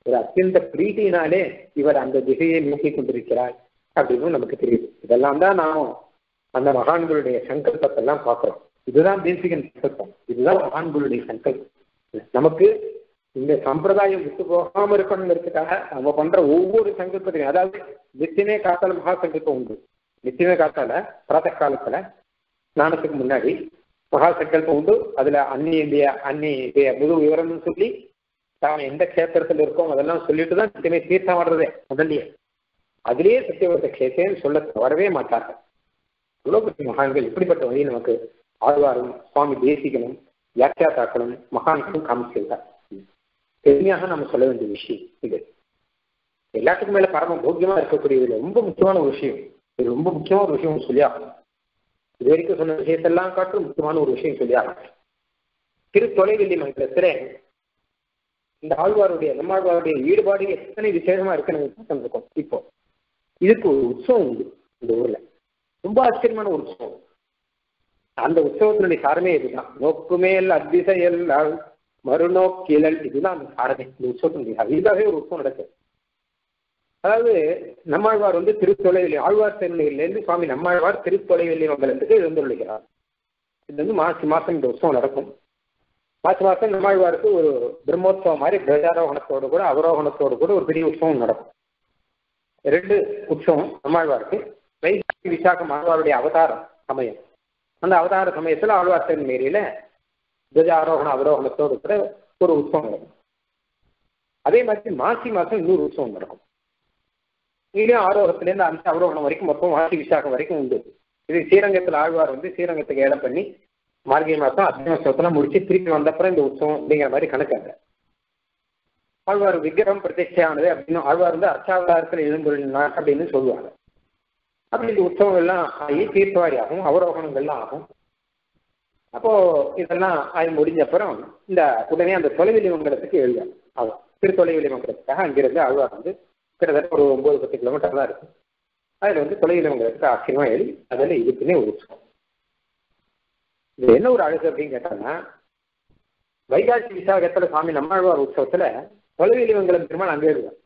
ஒரு அத்தியந்த பிரீத்தினாலே இவர் அந்த திசையை நோக்கி கொண்டிருக்கிறார் அப்படின்னு நமக்கு தெரியுது. இதெல்லாம் தான் நாம் அந்த மகான்களுடைய சங்கல்பத்தை எல்லாம் பார்க்கிறோம். இதுதான் தேசிகன் சங்கல்பம், இதுதான் மகான்களுடைய சங்கல்பம். நமக்கு இந்த சம்பிரதாயம் விட்டு போகாம இருக்கணுங்கிறதுக்காக நம்ம பண்ற ஒவ்வொரு சங்கல்பத்தையும், அதாவது நித்தியமே காத்தால மகா சங்கல்பம் உண்டு. நித்தியமே காத்தால பிராத்த காலத்துல ஸ்நானத்துக்கு முன்னாடி மகா சங்கல்பம் உண்டு. அதுல அந்நிய முழு விவரம்னு சொல்லி தான் எந்த கஷேத்திரத்துல இருக்கோம் அதெல்லாம் சொல்லிட்டு தான் நித்தியமே தீர்த்தம் வர்றதே முதல்லயே. அதுலேயே சத்தியவர்த்த கஷேத்திரம் சொல்ல வரவே மாட்டார்கள். இவ்வளவு மகான்கள் இப்படிப்பட்ட வழி நமக்கு ஆழ்வாரும் சுவாமி தேசிகனும் வியாக்கியாத்தாக்களும் மகான்களும் காமிச்சிருக்கார். எளிமையாக நம்ம சொல்ல வேண்டிய விஷயம் இது. எல்லாத்துக்கும் மேல பரம போக்கியமா இருக்கக்கூடிய இதுல ரொம்ப முக்கியமான ஒரு விஷயம், இது ரொம்ப முக்கியமான ஒரு விஷயம் சொல்லியாகணும். இது வரைக்கும் சொன்ன விஷயத்தெல்லாம் காட்டும் முக்கியமான ஒரு விஷயம் சொல்லியாகணும். திருத்தொலைவெளி மண்டலத்துல இந்த ஆழ்வாருடைய நம்மாழ்வாருடைய ஈடுபாடு எத்தனை விசேஷமா இருக்குன்னு பார்த்துருக்கோம். இப்போ இதுக்கு ஒரு உற்சவம் உண்டு இந்த ஊர்ல, ரொம்ப ஆச்சரியமான ஒரு உற்சவம். அந்த உற்சவத்தினுடைய சாரமே இதுதான். நோக்குமேல் அதிசயல் மறுநோக்கியல், இதுதான் அந்த சாரமே இந்த உற்சவத்தினுடைய. இதாகவே ஒரு உற்சவம் நடக்குது. அதாவது நம்மாழ்வார் திருத்தொலைவெளி ஆழ்வார் திருநெல்வேலியிலிருந்து சுவாமி நம்மாழ்வார் திருத்தொலைவெளி மங்கலத்துக்கு எழுந்துள்ளார். இது மாசி மாசம் இந்த உற்சவம் நடக்கும். மாசி மாசம் நம்மாழ்வாருக்கு ஒரு பிரம்மோத்சவம் மாதிரி துவஜாரோகணத்தோடு கூட அவரோகணத்தோடு கூட ஒரு பெரிய உற்சவம் நடக்கும். 2 உற்சவம் நம்மாழ்வாருக்கு. வைகாசி விசாகம் ஆழ்வாருடைய அவதாரம் சமயம். அந்த அவதார சமயத்துல ஆழ்வார் திருநெல்வேலியில துவஜாரோகண அவரோகணத்தோடு கூட ஒரு உற்சவம் நடக்கும். அதே மாதிரி மாசி மாசம் இன்னொரு உற்சவம் நடக்கும். இங்கேயும் ஆரோகத்திலேருந்து அந்த அவரோகணம் வரைக்கும் மொத்தம் மாசி விசாகம் வரைக்கும் உண்டு. இது ஸ்ரீரங்கத்தில் ஆழ்வார் ஸ்ரீரங்கத்துக்கு ஏலம் பண்ணி மார்கழி மாசம் அத்தியோத்சவத்தெல்லாம் முடிச்சு திருப்பி வந்தப்புறம் இந்த உற்சவம் அப்படிங்கிற மாதிரி கணக்காங்க. ஆழ்வார் விக்கிரகம் பிரத்யட்சையானது அப்படின்னு ஆழ்வார் அர்ச்சாவதாரத்தில் எழுந்துள்ளார் அப்படின்னு சொல்லுவாங்க. அப்படி இந்த உற்சவம் எல்லாம் ஆகி தீர்த்தவாரி ஆகும், அவரோகணங்கள்லாம் ஆகும். அப்போ இதெல்லாம் ஆகி முடிஞ்ச அப்புறம் இந்த உடனே அந்த தொலைவெளி மங்கலத்துக்கு எழுதுவார். ஆகும் திருத்தொலைவெளி மங்கலத்துக்காக அங்கிருந்து ஆழ்வார் கிட்டத்தட்ட ஒரு 9-10 கிலோமீட்டர் தான் இருக்கு. அதுல தொலைவெளி மங்கலத்துக்கு ஆச்சரியமா எழுதி அதில் இதுக்குன்னே ஒரு உற்சவம். இது என்ன ஒரு அழகு அப்படின்னு கேட்டாங்கன்னா, வைகாசி விசாகத்துல சுவாமி நம்மாழ்வார் உற்சவத்துல தொலைவெளி மங்கலம் பெருமாள் அங்கே எழுதுவார்.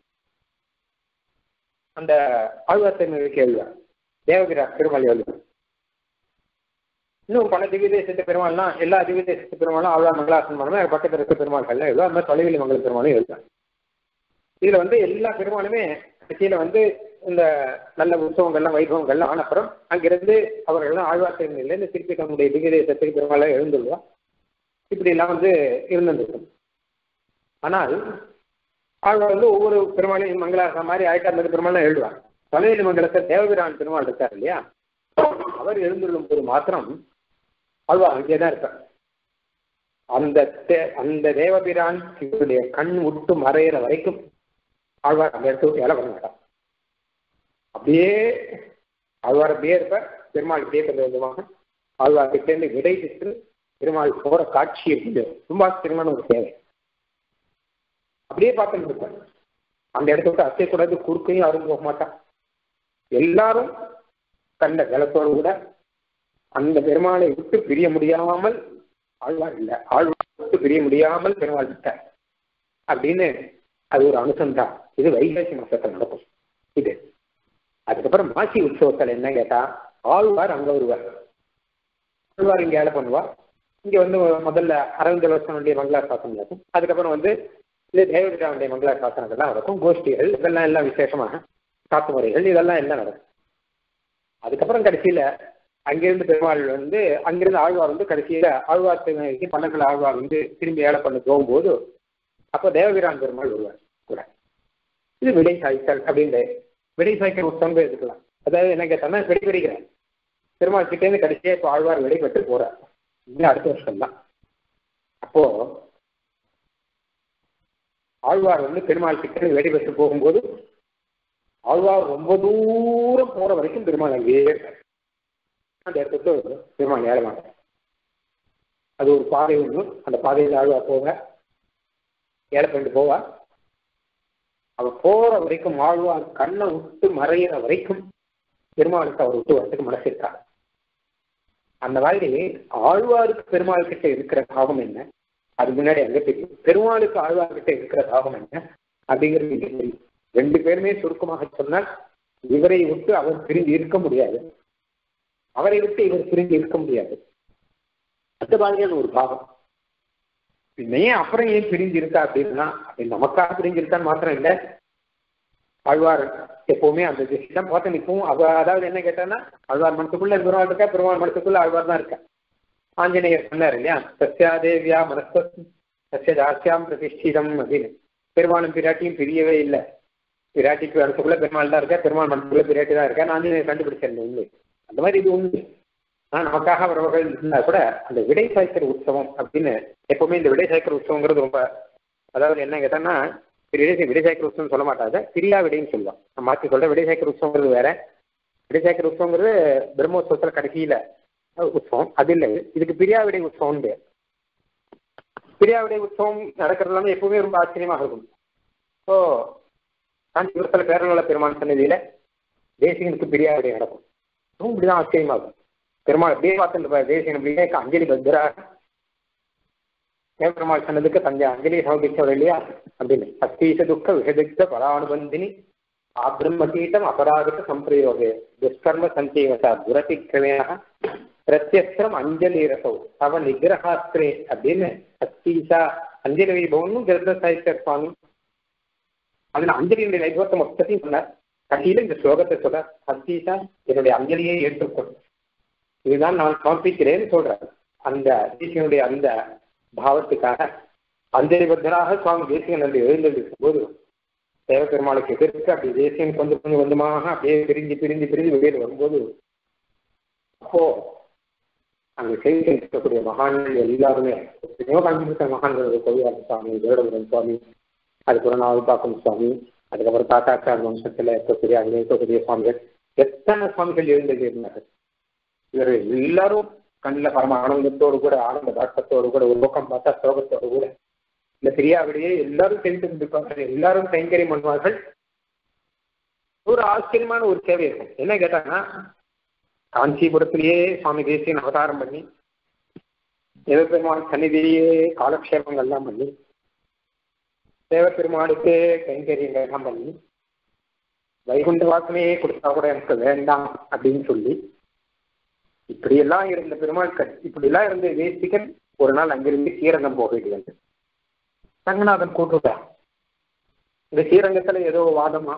அந்த ஆழ்வார் திருநெல்வேலிக்கு எழுதுவார். தேவகிரா பெருமாள் எழுதுவார். இன்னும் பல திவ்யதேசத்து பெருமாள்லாம், எல்லா திவ்யதேசத்து பெருமாளும் ஆழ்வார் மங்களாசனமானமே பக்கத்தில் இருக்க பெருமாள்கள்லாம் எழுதுவார். அந்த மாதிரி தொலைவெளி மங்கலம் பெருமாளும் எழுதுவார். இதுல எல்லா பெருமாளுமே கட்சியில இந்த நல்ல உற்சவங்கள்லாம் வைபவங்கள்லாம் ஆனப்புறம் அங்கிருந்து அவர்கள்லாம் ஆழ்வார் திருநெல்வேலியில திருப்பி தன்னுடைய திவ்யதேசத்துக்கு பெருமாள் எழுந்துள்ளுவா. இப்படி எல்லாம் இருந்திருக்கும். ஆனால் ஆழ்வார் ஒவ்வொரு பெருமாளையும் மங்களாசனம் மாதிரி ஆயிட்டார் பெருமாள் எழுதுவார். தொலைவெளி மங்கலத்தை தேவபிரான் பெருமாள் இருக்கார் இல்லையா, அவர் எழுந்துள்ளும் போது மாத்திரம் ஆழ்வார் அங்கேதான் இருப்பார். அந்த தேவபிரான் இவருடைய கண் விட்டு மறையிற வரைக்கும் ஆழ்வார் அந்த இடத்த விட்டு வேலை பண்ண மாட்டார். அப்படியே ஆழ்வார் அப்படியே இருப்பார். பெருமாள் இப்படியே கொஞ்சம் கொஞ்சமாக ஆழ்வார் கிட்டேருந்து விடை பெற்று பெருமாள் போற காட்சி இருக்குது. ரொம்ப ஆச்சரியமான ஒரு சேவை. அப்படியே பார்த்துட்டு இருப்பார். அந்த இடத்த விட்டு அசைக்கூடாது, குறுக்கையும் யாரும் போக மாட்டார். எல்லாரும் கண்ட ஜலத்தோடு கூட அந்த பெருமாளை விட்டு பிரிய முடியாமல் ஆழ்வார் இல்லை, ஆழ்வார் விட்டு பிரிய முடியாமல் பெருமாள் விட்டார் அப்படின்னு அது ஒரு அனுசந்தான். இது வைகாசி மாசத்தில் நடக்கும். இது அதுக்கப்புறம் மாசி உற்சவத்தில் என்ன கேட்டா, ஆழ்வார் அங்க வருவார். ஆழ்வார் இங்க ஏழை பண்ணுவார். இங்க முதல்ல அரவிந்த லோசனுடைய மங்களா சாசனம் நடக்கும். அதுக்கப்புறம் இந்த தேவகிராவுடைய மங்களா சாசனங்கள்லாம் நடக்கும். கோஷ்டிகள் இதெல்லாம் எல்லாம் விசேஷமாக காத்து முறைகள் இதெல்லாம் எல்லாம் நடக்கும். அதுக்கப்புறம் கடைசியில அங்கிருந்து பெருமாள் அங்கிருந்து ஆழ்வார் கடைசியில ஆழ்வார் பல்லங்கள் ஆழ்வார் திரும்பி ஏழை பண்ண போகும்போது அப்போ தேவகிரான் பெருமாள் வருவார் கூட. இது விடை சாய்த்தல் அப்படின்னு விடை சாய்க்கிற உற்சவம் எடுத்துக்கலாம். அதாவது என்ன கேட்டோம்னா விடைபெறுகிறார் பெருமாள் கிட்டேருந்து கடைசியா இப்போ ஆழ்வார் விடைபெற்று போறார். இன்னும் அடுத்த வருஷம் தான். அப்போ ஆழ்வார் பெருமாள் கிட்டேருந்து விடைபெற்று போகும்போது ஆழ்வார் ரொம்ப தூரம் போற வரைக்கும் பெருமாள் அங்கேயே இருக்கார். அந்த இடத்துக்கு பெருமாள் ஏற மாட்டார். அது ஒரு பாதை ஒன்று. அந்த பாதையில் ஆழ்வார் போக ஏழை பண்ணிட்டு போவார். அவர் போற வரைக்கும் ஆழ்வார் கண்ணை விட்டு மறையிற வரைக்கும் பெருமாளுக்கு அவர் விட்டு வரத்துக்கு மனசு இருக்கார். அந்த மாதிரி ஆழ்வாருக்கு பெருமாள் கிட்ட இருக்கிற தாகம் என்ன, அது முன்னாடி அங்க தெரியும். பெருமாளுக்கு ஆழ்வார் கிட்ட இருக்கிற தாகம் என்ன, அப்படிங்கிறது தெரியும். ரெண்டு பேருமே சுருக்கமாக சொன்னால் இவரை விட்டு அவர் பிரிந்து இருக்க முடியாது, அவரை விட்டு இவர் பிரிந்து இருக்க முடியாது. அந்த மாதிரியான ஒரு பாவம். ஏன் அப்புறம் ஏன் பிரிஞ்சு இருக்கா அப்படின்னா, நமக்காக பிரிஞ்சிருக்கான்னு மாத்திரம் இல்லை, ஆழ்வார் எப்பவுமே அந்த திசைதான் பார்த்து நிற்போம். அதாவது என்ன கேட்டான்னா, ஆழ்வார் மனசுக்குள்ள பெருமாள் இருக்கா, பெருமாள் மனசுக்குள்ள ஆழ்வார் தான் இருக்கா. ஆஞ்சநேயர் சொன்னார் இல்லையா, சத்யா தேவியா மனஸ்த சத்ய தாசியாம் பிரதிஷ்டிதம் அப்படின்னு. பெருமாளும் பிராட்டியும் பிரியவே இல்லை. பிராட்டிக்கு மனசுக்குள்ள பெருமாள் தான் இருக்கா, பெருமாள் மனசுக்குள்ள பிராட்டி தான் இருக்கா. ஆஞ்சநேயர் கண்டுபிடிச்சிருந்தேன் உண்மை. அந்த மாதிரி இது உண்மை. ஆனால் நமக்காக அவர்கள் இருந்தா கூட அந்த விடை சாய்க்கிற உற்சவம் அப்படின்னு எப்பவுமே இந்த விடை சாய்க்கிற உற்சவங்கிறது ரொம்ப, அதாவது என்ன கேட்டான்னா, விடை சாய்க்கிற உற்சவம் சொல்ல மாட்டாங்க, பிரியா விடைன்னு சொல்லுவான். நம்ம மாற்றி சொல்ற விடை சாய்க்கிற உற்சவங்கிறது வேற. விடை சாய்க்கிற உற்சவங்கிறது பிரம்மோத்சவத்துல கடைசியில உற்சவம், அது இல்லை. இதுக்கு பிரியா விடை உற்சவம் பேர். பிரியா விடை உற்சவம் நடக்கிறதுலாம் எப்பவுமே ரொம்ப ஆச்சரியமாக இருக்கும். ஸோ காஞ்சிபுரத்தில் பேரநல பெருமாள் சன்னதியில தேசிகனுக்கு பிரியா விடை நடக்கும். இப்படிதான் ஆச்சரியமாகும். பெருமாள் அப்படியே பார்த்து தேசிகன் அப்படியே அஞ்சலி பத்திராக பெருமாள் சொன்னதுக்கு தஞ்சை அஞ்சலி சமர்ப்பிச்சவர் இல்லையா அப்படின்னு. அஸ்தீச துக்க விஷதுக்க பரானுபந்தினி ஆபிரம்மகீட்டம் அபராதிக்க சம்பிரயோகே துஷ்கர்ம சஞ்சீவசா துரதி கிரமேண பிரத்யஸ்திரம் அஞ்சலி ரசோ தவ நிகிரகாஸ்திரே அப்படின்னு அஸ்தீசா அஞ்சலி வைபவம்னு கிரந்த சாஹித்ய சுவாமி அதுல அஞ்சலியுடைய வைபவத்தை மொத்தத்தையும் சொன்னார். கடைசியில இந்த ஸ்லோகத்தை சொல்றார், அஸ்தீசா என்னுடைய அஞ்சலியை ஏற்றுக்கொள், இதுதான் நான் சமர்ப்பிக்கிறேன்னு சொல்றாரு. அந்த தேசிகனுடைய அந்த பாவத்துக்காக அஞ்சலிபத்தராக சுவாமி தேசிகன் வந்து எழுந்திருக்கும் போது தேவபெருமாளுக்கு எதிர்த்து அப்படி தேசிகன் கொஞ்சம் கொஞ்சம் கொஞ்சமாக அப்படியே பிரிஞ்சு பிரிஞ்சு பிரிஞ்சு வெளியில் வரும்போது, அப்போ அங்கே செய்தி இருக்கக்கூடிய மகான்கள் எல்லாருமே எத்தனையோ கண்டிப்பாக மகான்கள், கோவிலாத சுவாமி, தேவடபுரம் சுவாமி, அதுக்கப்புறம் நாவல்பாக்கம் சுவாமி, அதுக்கப்புறம் தாத்தாச்சார் வம்சத்துல இருக்கக்கூடிய அங்கே இருக்கக்கூடிய சுவாமிகள், எத்தனை சுவாமிகள் எழுந்தது இருந்தார்கள். இவர் எல்லாரும் கண்ணில் பரம ஆனந்தத்தோடு கூட, ஆனந்த தாக்கத்தோடு கூட, ஒரு பக்கம் பார்த்தா சோகத்தோடு கூட இந்த பிரியாவிடையே எல்லாரும் தெரிந்து கொண்டிருப்பார்கள், எல்லாரும் கைங்கரியம் பண்ணுவார்கள். ஒரு ஆச்சரியமான ஒரு சேவை இருக்கும். என்ன கேட்டாங்கன்னா, காஞ்சிபுரத்திலேயே சுவாமி தேசியன் அவதாரம் பண்ணி தேவபெருமாள் சன்னிதியிலேயே காலக்ஷேபங்கள்லாம் பண்ணி தேவபெருமாளுக்கே கைங்கரியங்கள்லாம் பண்ணி வைகுண்ட வாசனையே கொடுத்தா கூட எனக்கு வேண்டாம் அப்படின்னு சொல்லி இப்படியெல்லாம் இருந்த பெருமாள் இப்படியெல்லாம் இருந்த தேசிகன் ஒரு நாள் அங்கிருந்து ஸ்ரீரங்கம் போக வேண்டியது. ரங்கநாதன் கூட்டுட்டான். இந்த ஸ்ரீரங்கத்துல ஏதோ வாதமா,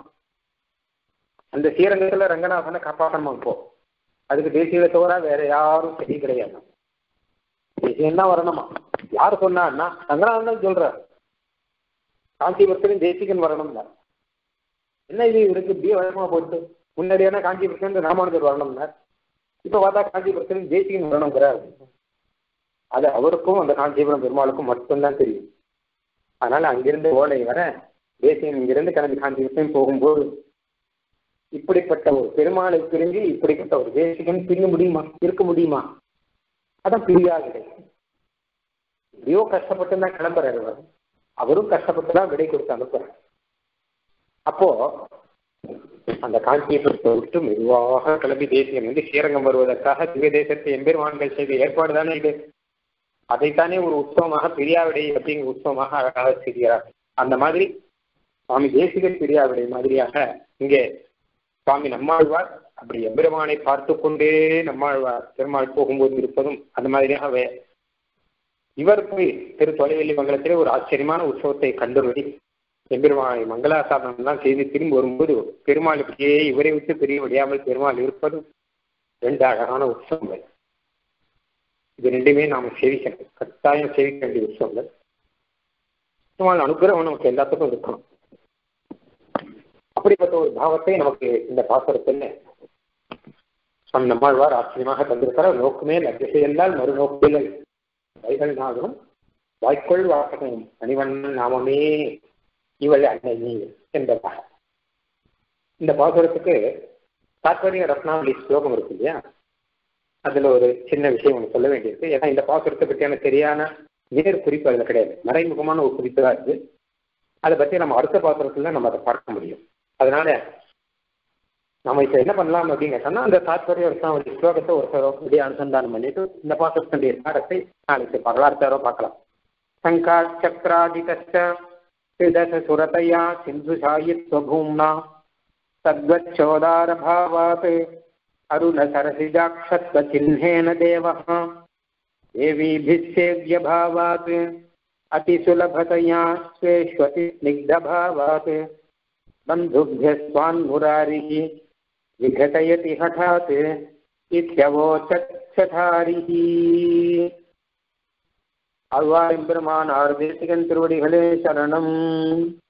அந்த ஸ்ரீரங்கத்துல ரங்கநாதனை காப்பாற்றமா போ, அதுக்கு தேசிய தவிர வேற யாரும் சரி கிடையாது, தேசியம் தான் வரணுமா. யாரு சொன்னான்னா ரங்கநாதன் தான் சொல்றாரு, காஞ்சிபுரத்திலும் தேசிகன் வரணும்னா என்ன இது இவருக்கு இப்படியே வரணுமா போட்டு. முன்னாடியான காஞ்சிபுரத்துல ராமானுஜர் வரணும்னா, இப்ப பார்த்தா காஞ்சிபுரத்திலும் தேசிகன் வரணுங்கிறார். அது அவருக்கும் அந்த காஞ்சிபுரம் பெருமாளுக்கும் மட்டும்தான் தெரியும். அதனால அங்கிருந்து ஓலை வர தேசிகன் இங்கிருந்து கிளம்பி காஞ்சிபுரத்தையும் போகும்போது இப்படிப்பட்ட ஒரு பெருமாளை பிரிஞ்சு இப்படிப்பட்ட ஒரு தேசிகன் பிரிய முடியுமா, இருக்க முடியுமா? அதான் பிரியாவிடை. எப்படியோ கஷ்டப்பட்டு தான் கிளம்புறாரு, அவரும் கஷ்டப்பட்டு தான் விடை கொடுத்து அனுப்புறாரு. அப்போ அந்த காஞ்சிபுரத்தை விட்டு மெதுவாக கிளம்பி தேசியம் வந்து ஸ்ரீரங்கம் வருவதற்காக திவ்ய தேசத்தை எம்பெருமான்கள் செய்த ஏற்பாடு தானே இது. அதைத்தானே ஒரு உற்சவமாக பிரியாவிடை அப்படிங்கிற உற்சவமாக அழகாக செய்கிறார். அந்த மாதிரி சுவாமி தேசிகன் பிரியாவிடை மாதிரியாக இங்கே சுவாமி நம்மாழ்வார் அப்படி எம்பெருமானை பார்த்து கொண்டே நம்மாழ்வார் பெருமாள் போகும்போது இருப்பதும் அந்த மாதிரியாகவே இவர் போய் திரு தொலைவெளி மங்கலத்திலே ஒரு ஆச்சரியமான உற்சவத்தை கண்டுபடி எம்பெருமானை மங்களாசாரணம் எல்லாம் செய்து திரும்பி வரும்போது பெருமாள் இப்படியே இவரை விட்டு பிரிய முடியாமல் பெருமாள் இருப்பதும் ரெண்டு அழகான உற்சவங்கள். இது ரெண்டுமே நாம சேவிக்கணும், கட்டாயம் சேவிக்க வேண்டிய உற்சவங்கள். பெருமாள் அனுகிரகம் நமக்கு எல்லாத்துக்கும் இருக்கணும். அப்படிப்பட்ட ஒரு பாவத்தை நமக்கு இந்த பாசுரத்தில் சுவாமி நம்மாழ்வார் ஆச்சரியமாக தந்திருக்கிறார். நோக்குமே லட்சியெல்லால் மறுநோக்கில் வைகள் நாகரும் வாய்க்கொள் வாசகம் அணிவண்ணன் நாமமே இவள் அன்னை நீ என்பதாக. இந்த பாசுரத்துக்கு தாத்பரிய ரத்னாவளி ஸ்லோகம் இருக்கு இல்லையா, அதுல ஒரு சின்ன விஷயம் ஒன்று சொல்ல வேண்டியிருக்கு. ஏன்னா இந்த பாசுரத்தை பற்றியான சரியான நேர் குறிப்பு அதுல கிடையாது, மறைமுகமான ஒரு குறிப்பு தான் இருக்கு. அதை பற்றி நம்ம அடுத்த பாசுரத்துல நம்ம அதை பார்க்க முடியும். அதனால நம்ம இப்ப என்ன பண்ணலாம் அப்படின்னு கேட்டோம்னா, அந்த தாத்பரிய ரத்னாவளி ஸ்லோகத்தை ஒரு அப்படியே அனுசந்தானம் பண்ணிட்டு இந்த பாசுரத்தினுடைய பாடத்தை நாளைக்கு பகலார்த்தாரோ பார்க்கலாம். சங்கா சக்கராதிகச்ச सुरतया सिन्धुषायित्वभूम्ना तद्वच्चोदारभावात् अरुणसरसिजाक्षत्वचिह्नेन देवः देवीभिस्सेव्यभावात् अतिसुलभतया स्वेष्वतिस्निग्धभावात् बन्धुभ्यस्त्वान्मुरारिः विघटयति हठात् इत्यवोचच्छठारिः. ஆழ்வார் எம்பெருமானார் தேசிகன் திருவடிகளே சரணம்.